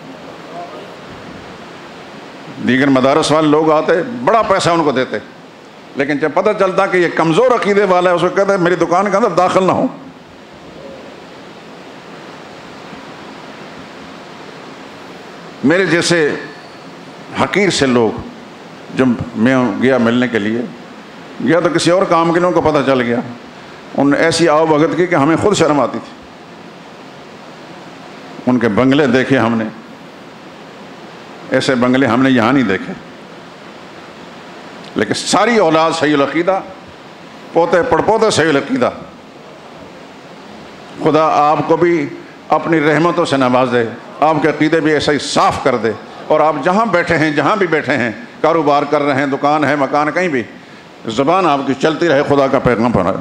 دیگر مدارس والے لوگ آتے، بڑا پیسہ ان کو دیتے، لیکن جب پتہ چلتا کہ یہ کمزور عقیدے والا ہے، اس کو کہتے ہیں میری دکان کے اندر داخل نہ ہو۔ میرے جیسے حقیر سے لوگ، جب میں گیا ملنے کے لیے، گیا تو کسی اور کام کے لوگوں کو پتہ چل گیا، انہوں نے ایسی آؤ بھگت کی کہ ہمیں خود شرم آتی تھی۔ ان کے بنگلے دیکھے ہم نے، ایسے بنگلے ہم نے یہاں نہیں دیکھے، لیکن ساری اولاد صحیح العقیدہ، پوتے پڑپوتے صحیح العقیدہ۔ خدا آپ کو بھی اپنی رحمتوں سے نوازے، آپ کے عقیدے بھی ایسا ہی صاف کر دے، اور آپ جہاں بیٹھے ہیں، جہاں بھی بیٹھے ہیں، کاروبار کر رہے ہیں، دکان ہے، مکان، کہیں بھی، زبان آپ کی چلتی رہے، خدا کا پیغام پہنچائے۔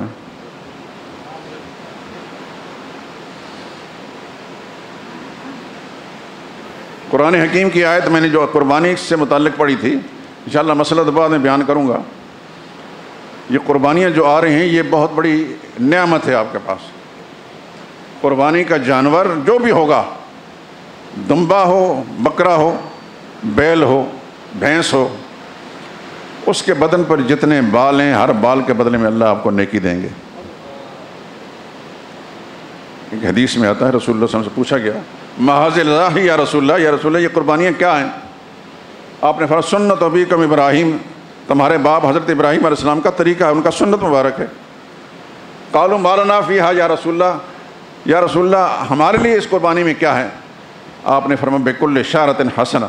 قرآن حکیم کی آیت میں نے جو قربانی سے متعلق پڑھی تھی، انشاءاللہ مسئلہ بعد میں بیان کروں گا۔ یہ قربانیاں جو آ رہی ہیں، یہ بہت بڑی نعمت ہے آپ کے پاس۔ قربانی کا جانور جو بھی ہوگا، دمبا ہو، بکرا ہو، بیل ہو، بھینس ہو، اس کے بدن پر جتنے بال ہیں، ہر بال کے بدلے میں اللہ آپ کو نیکی دیں گے۔ ایک حدیث میں آتا ہے رسول اللہ صلی اللہ علیہ وسلم سے پوچھا گیا محاذ اللہ یا رسول اللہ، یا رسول اللہ یہ قربانیاں کیا ہیں؟ آپ نے فرمایا سنت ابیکم ابراہیم، تمہارے باپ حضرت ابراہیم علیہ السلام کا طریقہ ہے، ان کا سنت مبارک ہے۔ قالوا ما لنا فیہا یا رسول اللہ، یا رسول اللہ ہمارے لیے اس قربانی میں کیا ہے؟ آپ نے فرمایا بکل شعرۃ حسنہ،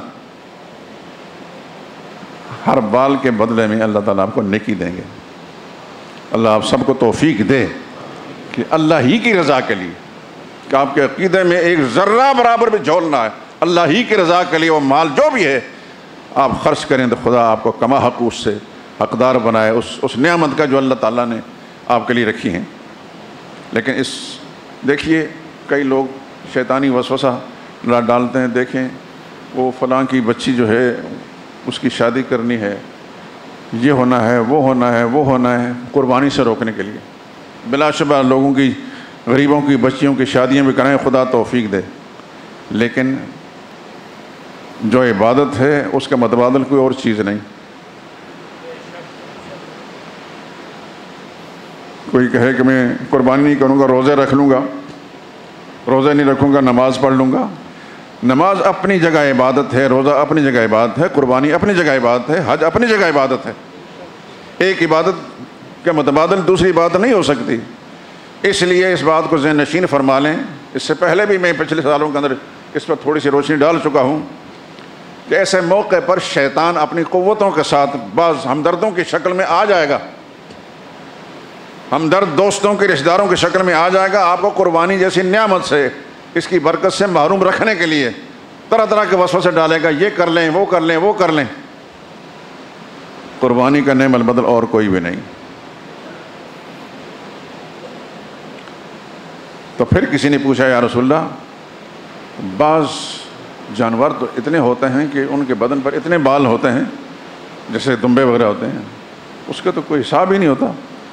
ہر بال کے بدلے میں اللہ تعالیٰ آپ کو نیکی دیں گے۔ اللہ آپ سب کو توفیق دے کہ اللہ ہی کی رضا کے لیے، کہ آپ کے عقیدے میں ایک ذرہ برابر بھی جھول نہ ہے، اللہ ہی کی رضا کے لیے وہ مال جو بھی ہے آپ خرچ کریں تو خدا آپ کو کما حق اس سے حقدار بنائے، اس اس نعمت کا جو اللہ تعالیٰ نے آپ کے لیے رکھی ہیں۔ لیکن اس دیکھیے کئی لوگ شیطانی وسوسہ ڈالتے ہیں، دیکھیں وہ فلاں کی بچی جو ہے اس کی شادی کرنی ہے، یہ ہونا ہے، وہ ہونا ہے، وہ ہونا ہے، قربانی سے روکنے کے لیے۔ بلا شبہ لوگوں کی، غریبوں کی بچیوں کی شادیاں بھی کریں، خدا توفیق دے، لیکن جو عبادت ہے اس کا متبادل کوئی اور چیز نہیں۔ کوئی کہے کہ میں قربانی نہیں کروں گا، روزے رکھ لوں گا، روزے نہیں رکھوں گا، نماز پڑھ لوں گا۔ نماز اپنی جگہ عبادت ہے، روزہ اپنی جگہ عبادت ہے، قربانی اپنی جگہ عبادت ہے، حج اپنی جگہ عبادت ہے۔ ایک عبادت کے متبادل دوسری عبادت نہیں ہو سکتی۔ اس لیے اس بات کو ذہن نشین فرما لیں۔ اس سے پہلے بھی میں پچھلے سالوں کے اندر اس پر تھوڑی سی روشنی ڈال چکا ہوں کہ ایسے موقع پر شیطان اپنی قوتوں کے ساتھ بعض ہمدردوں کی شکل میں آ جائے گا، ہمدرد دوستوں کے رشتہ داروں کی شکل میں آ جائے گا، آپ کو قربانی جیسی نعمت سے، اس کی برکت سے محروم رکھنے کے لیے طرح طرح کے وسوسے ڈالے گا، یہ کر لیں، وہ کر لیں، وہ کر لیں۔ قربانی کا نعم البدل اور کوئی بھی نہیں۔ تو پھر کسی نے پوچھا یا رسول اللہ بعض جانور تو اتنے ہوتے ہیں کہ ان کے بدن پر اتنے بال ہوتے ہیں جیسے دمبے وغیرہ ہوتے ہیں، اس کا تو کوئی حساب ہی نہیں ہوتا،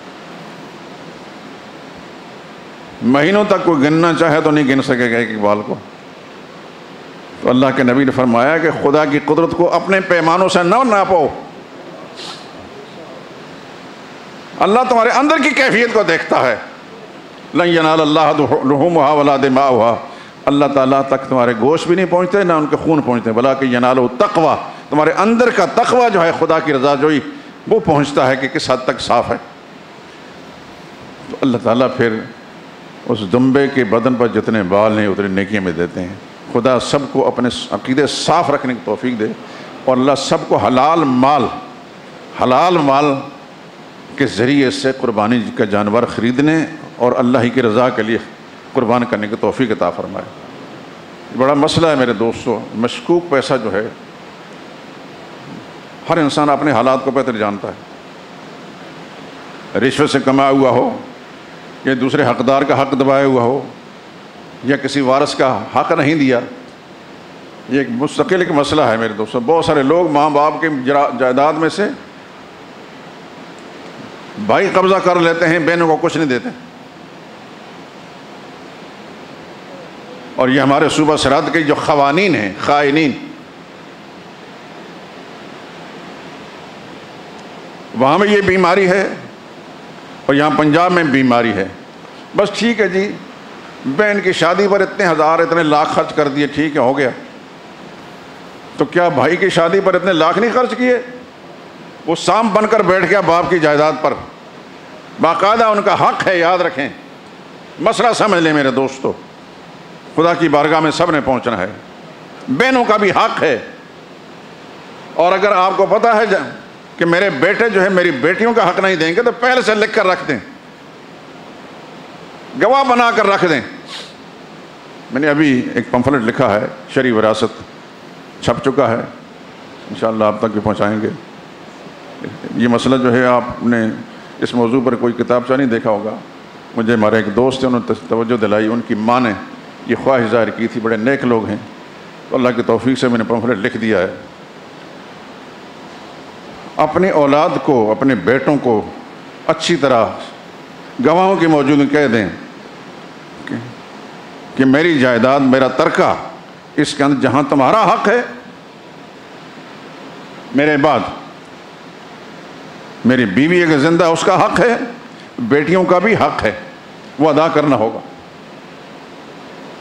مہینوں تک کوئی گننا چاہے تو نہیں گن سکے گا ایک ایک بال کو۔ تو اللہ کے نبی نے فرمایا کہ خدا کی قدرت کو اپنے پیمانوں سے نہ ناپو، اللہ تمہارے اندر کی کیفیت کو دیکھتا ہے۔ لن ینال اللہ لحومھا ولا دماؤھا، اللہ تعالیٰ تک تمہارے گوشت بھی نہیں پہنچتے نہ ان کے خون پہنچتے، بلکہ ینالہ التقویٰ، تمہارے اندر کا تقویٰ جو ہے خدا کی رضا جوئی وہ پہنچتا ہے کہ کس حد تک صاف ہے۔ تو اللہ تعالیٰ پھر اس دمبے کے بدن پر جتنے بال ہیں اتنے نیکیاں میں دیتے ہیں۔ خدا سب کو اپنے عقیدے صاف رکھنے کی توفیق دے، اور اللہ سب کو حلال مال حلال مال کے ذریعے سے قربانی کا جانور خریدنے اور اللہ ہی کی رضا کے لیے قربان کرنے کی توفیق عطا فرمائے۔ بڑا مسئلہ ہے میرے دوستو، مشکوک پیسہ جو ہے ہر انسان اپنے حالات کو بہتر جانتا ہے، رشوت سے کمایا ہوا ہو یا دوسرے حقدار کا حق دبایا ہوا ہو یا کسی وارث کا حق نہیں دیا، یہ ایک مستقل ایک مسئلہ ہے میرے دوستو۔ بہت سارے لوگ ماں باپ کے جائیداد میں سے بھائی قبضہ کر لیتے ہیں، بہنوں کو کچھ نہیں دیتے، اور یہ ہمارے صوبہ سرحد کے جو قوانین ہیں، خائنین، وہاں میں یہ بیماری ہے اور یہاں پنجاب میں بیماری ہے۔ بس ٹھیک ہے جی، بہن کی شادی پر اتنے ہزار اتنے لاکھ خرچ کر دیے، ٹھیک ہے ہو گیا، تو کیا بھائی کی شادی پر اتنے لاکھ نہیں خرچ کیے؟ وہ سام بن کر بیٹھ گیا باپ کی جائیداد پر، باقاعدہ ان کا حق ہے، یاد رکھیں، مسئلہ سمجھ لیں میرے دوستو، خدا کی بارگاہ میں سب نے پہنچنا ہے، بہنوں کا بھی حق ہے۔ اور اگر آپ کو پتہ ہے کہ میرے بیٹے جو ہے میری بیٹیوں کا حق نہیں دیں گے تو پہلے سے لکھ کر رکھ دیں، گواہ بنا کر رکھ دیں۔ میں نے ابھی ایک پمفلٹ لکھا ہے، شرعی وراثت، چھپ چکا ہے، انشاءاللہ آپ تک بھی پہنچائیں گے۔ یہ مسئلہ جو ہے آپ نے اس موضوع پر کوئی کتاب چاہ نہیں دیکھا ہوگا، مجھے ہمارے ایک دوست ہیں، انہوں نے توجہ دلائی، ان کی ماں نے یہ خواہش ظاہر کی تھی، بڑے نیک لوگ ہیں، تو اللہ کی توفیق سے میں نے پمفلٹ لکھ دیا ہے۔ اپنی اولاد کو، اپنے بیٹوں کو اچھی طرح گواہوں کی موجودگی کہہ دیں کہ, کہ میری جائیداد، میرا ترکہ، اس کے اندر جہاں تمہارا حق ہے، میرے بعد میری بیوی اگر زندہ اس کا حق ہے، بیٹیوں کا بھی حق ہے، وہ ادا کرنا ہوگا۔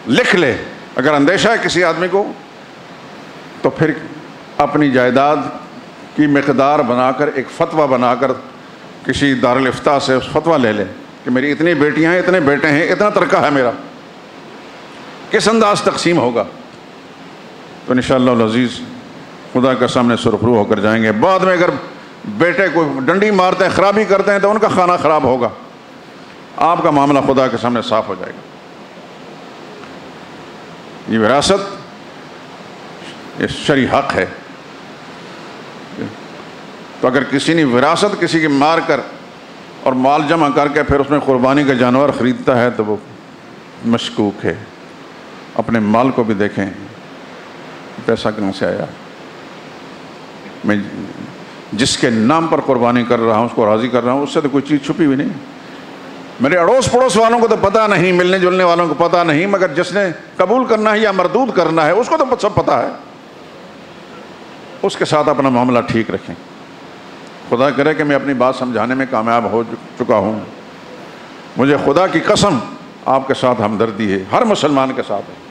لکھ لے، اگر اندیشہ ہے کسی آدمی کو تو پھر اپنی جائیداد کی مقدار بنا کر ایک فتویٰ بنا کر کسی دارالفتاء سے اس فتویٰ لے لے کہ میری اتنی بیٹیاں ہیں، اتنے بیٹے ہیں، اتنا ترکہ ہے میرا، کس انداز تقسیم ہوگا، تو انشاءاللہ العزیز خدا کے سامنے سرخرو ہو کر جائیں گے۔ بعد میں اگر بیٹے کو ڈنڈی مارتے ہیں، خرابی کرتے ہیں، تو ان کا کھانا خراب ہوگا، آپ کا معاملہ خدا کے سامنے صاف ہو جائے گا۔ یہ وراثت، یہ شرعی حق ہے۔ تو اگر کسی نے وراثت کسی کی مار کر اور مال جمع کر کے پھر اس میں قربانی کا جانور خریدتا ہے تو وہ مشکوک ہے۔ اپنے مال کو بھی دیکھیں، پیسہ کہاں سے آیا، میں جس کے نام پر قربانی کر رہا ہوں اس کو راضی کر رہا ہوں، اس سے تو کوئی چیز چھپی ہوئی نہیں۔ میرے اڑوس پڑوس والوں کو تو پتہ نہیں، ملنے جلنے والوں کو پتہ نہیں، مگر جس نے قبول کرنا ہے یا مردود کرنا ہے اس کو تو سب پتہ ہے۔ اس کے ساتھ اپنا معاملہ ٹھیک رکھیں۔ خدا کرے کہ میں اپنی بات سمجھانے میں کامیاب ہو چکا ہوں۔ مجھے خدا کی قسم آپ کے ساتھ ہمدردی ہے، ہر مسلمان کے ساتھ ہے۔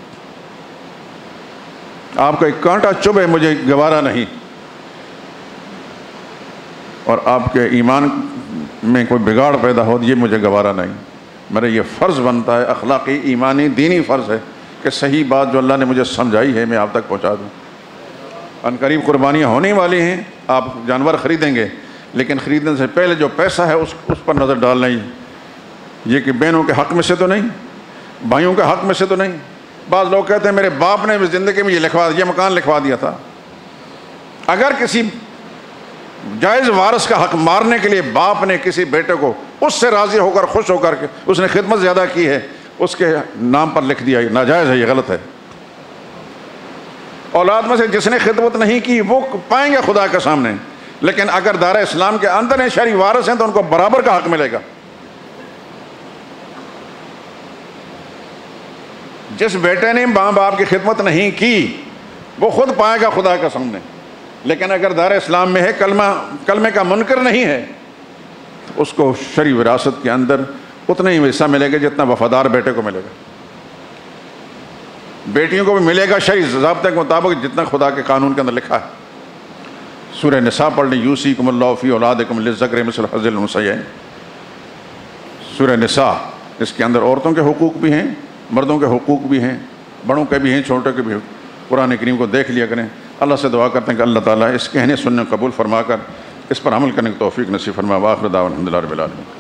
آپ کا ایک کانٹا چبھے مجھے گوارا نہیں، اور آپ کے ایمان میں کوئی بگاڑ پیدا ہو یہ مجھے گوارا نہیں۔ میرا یہ فرض بنتا ہے، اخلاقی، ایمانی، دینی فرض ہے کہ صحیح بات جو اللہ نے مجھے سمجھائی ہے میں آپ تک پہنچا دوں۔ ان قریب قربانیاں ہونے والی ہیں، آپ جانور خریدیں گے، لیکن خریدنے سے پہلے جو پیسہ ہے اس اس پر نظر ڈال لیں، یہ کہ بہنوں کے حق میں سے تو نہیں، بھائیوں کے حق میں سے تو نہیں۔ بعض لوگ کہتے ہیں میرے باپ نے زندگی میں یہ لکھوا یہ مکان لکھوا دیا تھا۔ اگر کسی جائز وارث کا حق مارنے کے لیے باپ نے کسی بیٹے کو اس سے راضی ہو کر، خوش ہو کر کے اس نے خدمت زیادہ کی ہے، اس کے نام پر لکھ دیا، یہ ناجائز ہے، یہ غلط ہے۔ اولاد میں سے جس نے خدمت نہیں کی وہ پائیں گے خدا کے سامنے، لیکن اگر دار اسلام کے اندر ہیں، شرعی وارث ہیں، تو ان کو برابر کا حق ملے گا۔ جس بیٹے نے ماں باپ کی خدمت نہیں کی وہ خود پائے گا خدا کے سامنے، لیکن اگر دار اسلام میں ہے، کلمہ کلمے کا منکر نہیں ہے، تو اس کو شرعی وراثت کے اندر اتنا ہی حصہ ملے گا جتنا وفادار بیٹے کو ملے گا۔ بیٹیوں کو بھی ملے گا شرعی ضابطے کے مطابق جتنا خدا کے قانون کے اندر لکھا ہے۔ سورہ نساء پڑھ لیں، یوصیکم اللہ فی اولادکم للذکر مثل حظ الانثیین۔ سورہ نساء، اس کے اندر عورتوں کے حقوق بھی ہیں، مردوں کے حقوق بھی ہیں، بڑوں کے بھی ہیں، چھوٹوں کے بھی ہیں۔ قرآن کریم کو دیکھ لیا کریں۔ اللہ سے دعا کرتے ہیں کہ اللہ تعالیٰ اس کہنے سننے قبول فرما کر اس پر عمل کرنے کی توفیق نصیب فرما۔ وآخر دعوانا الحمد للہ رب العالمین۔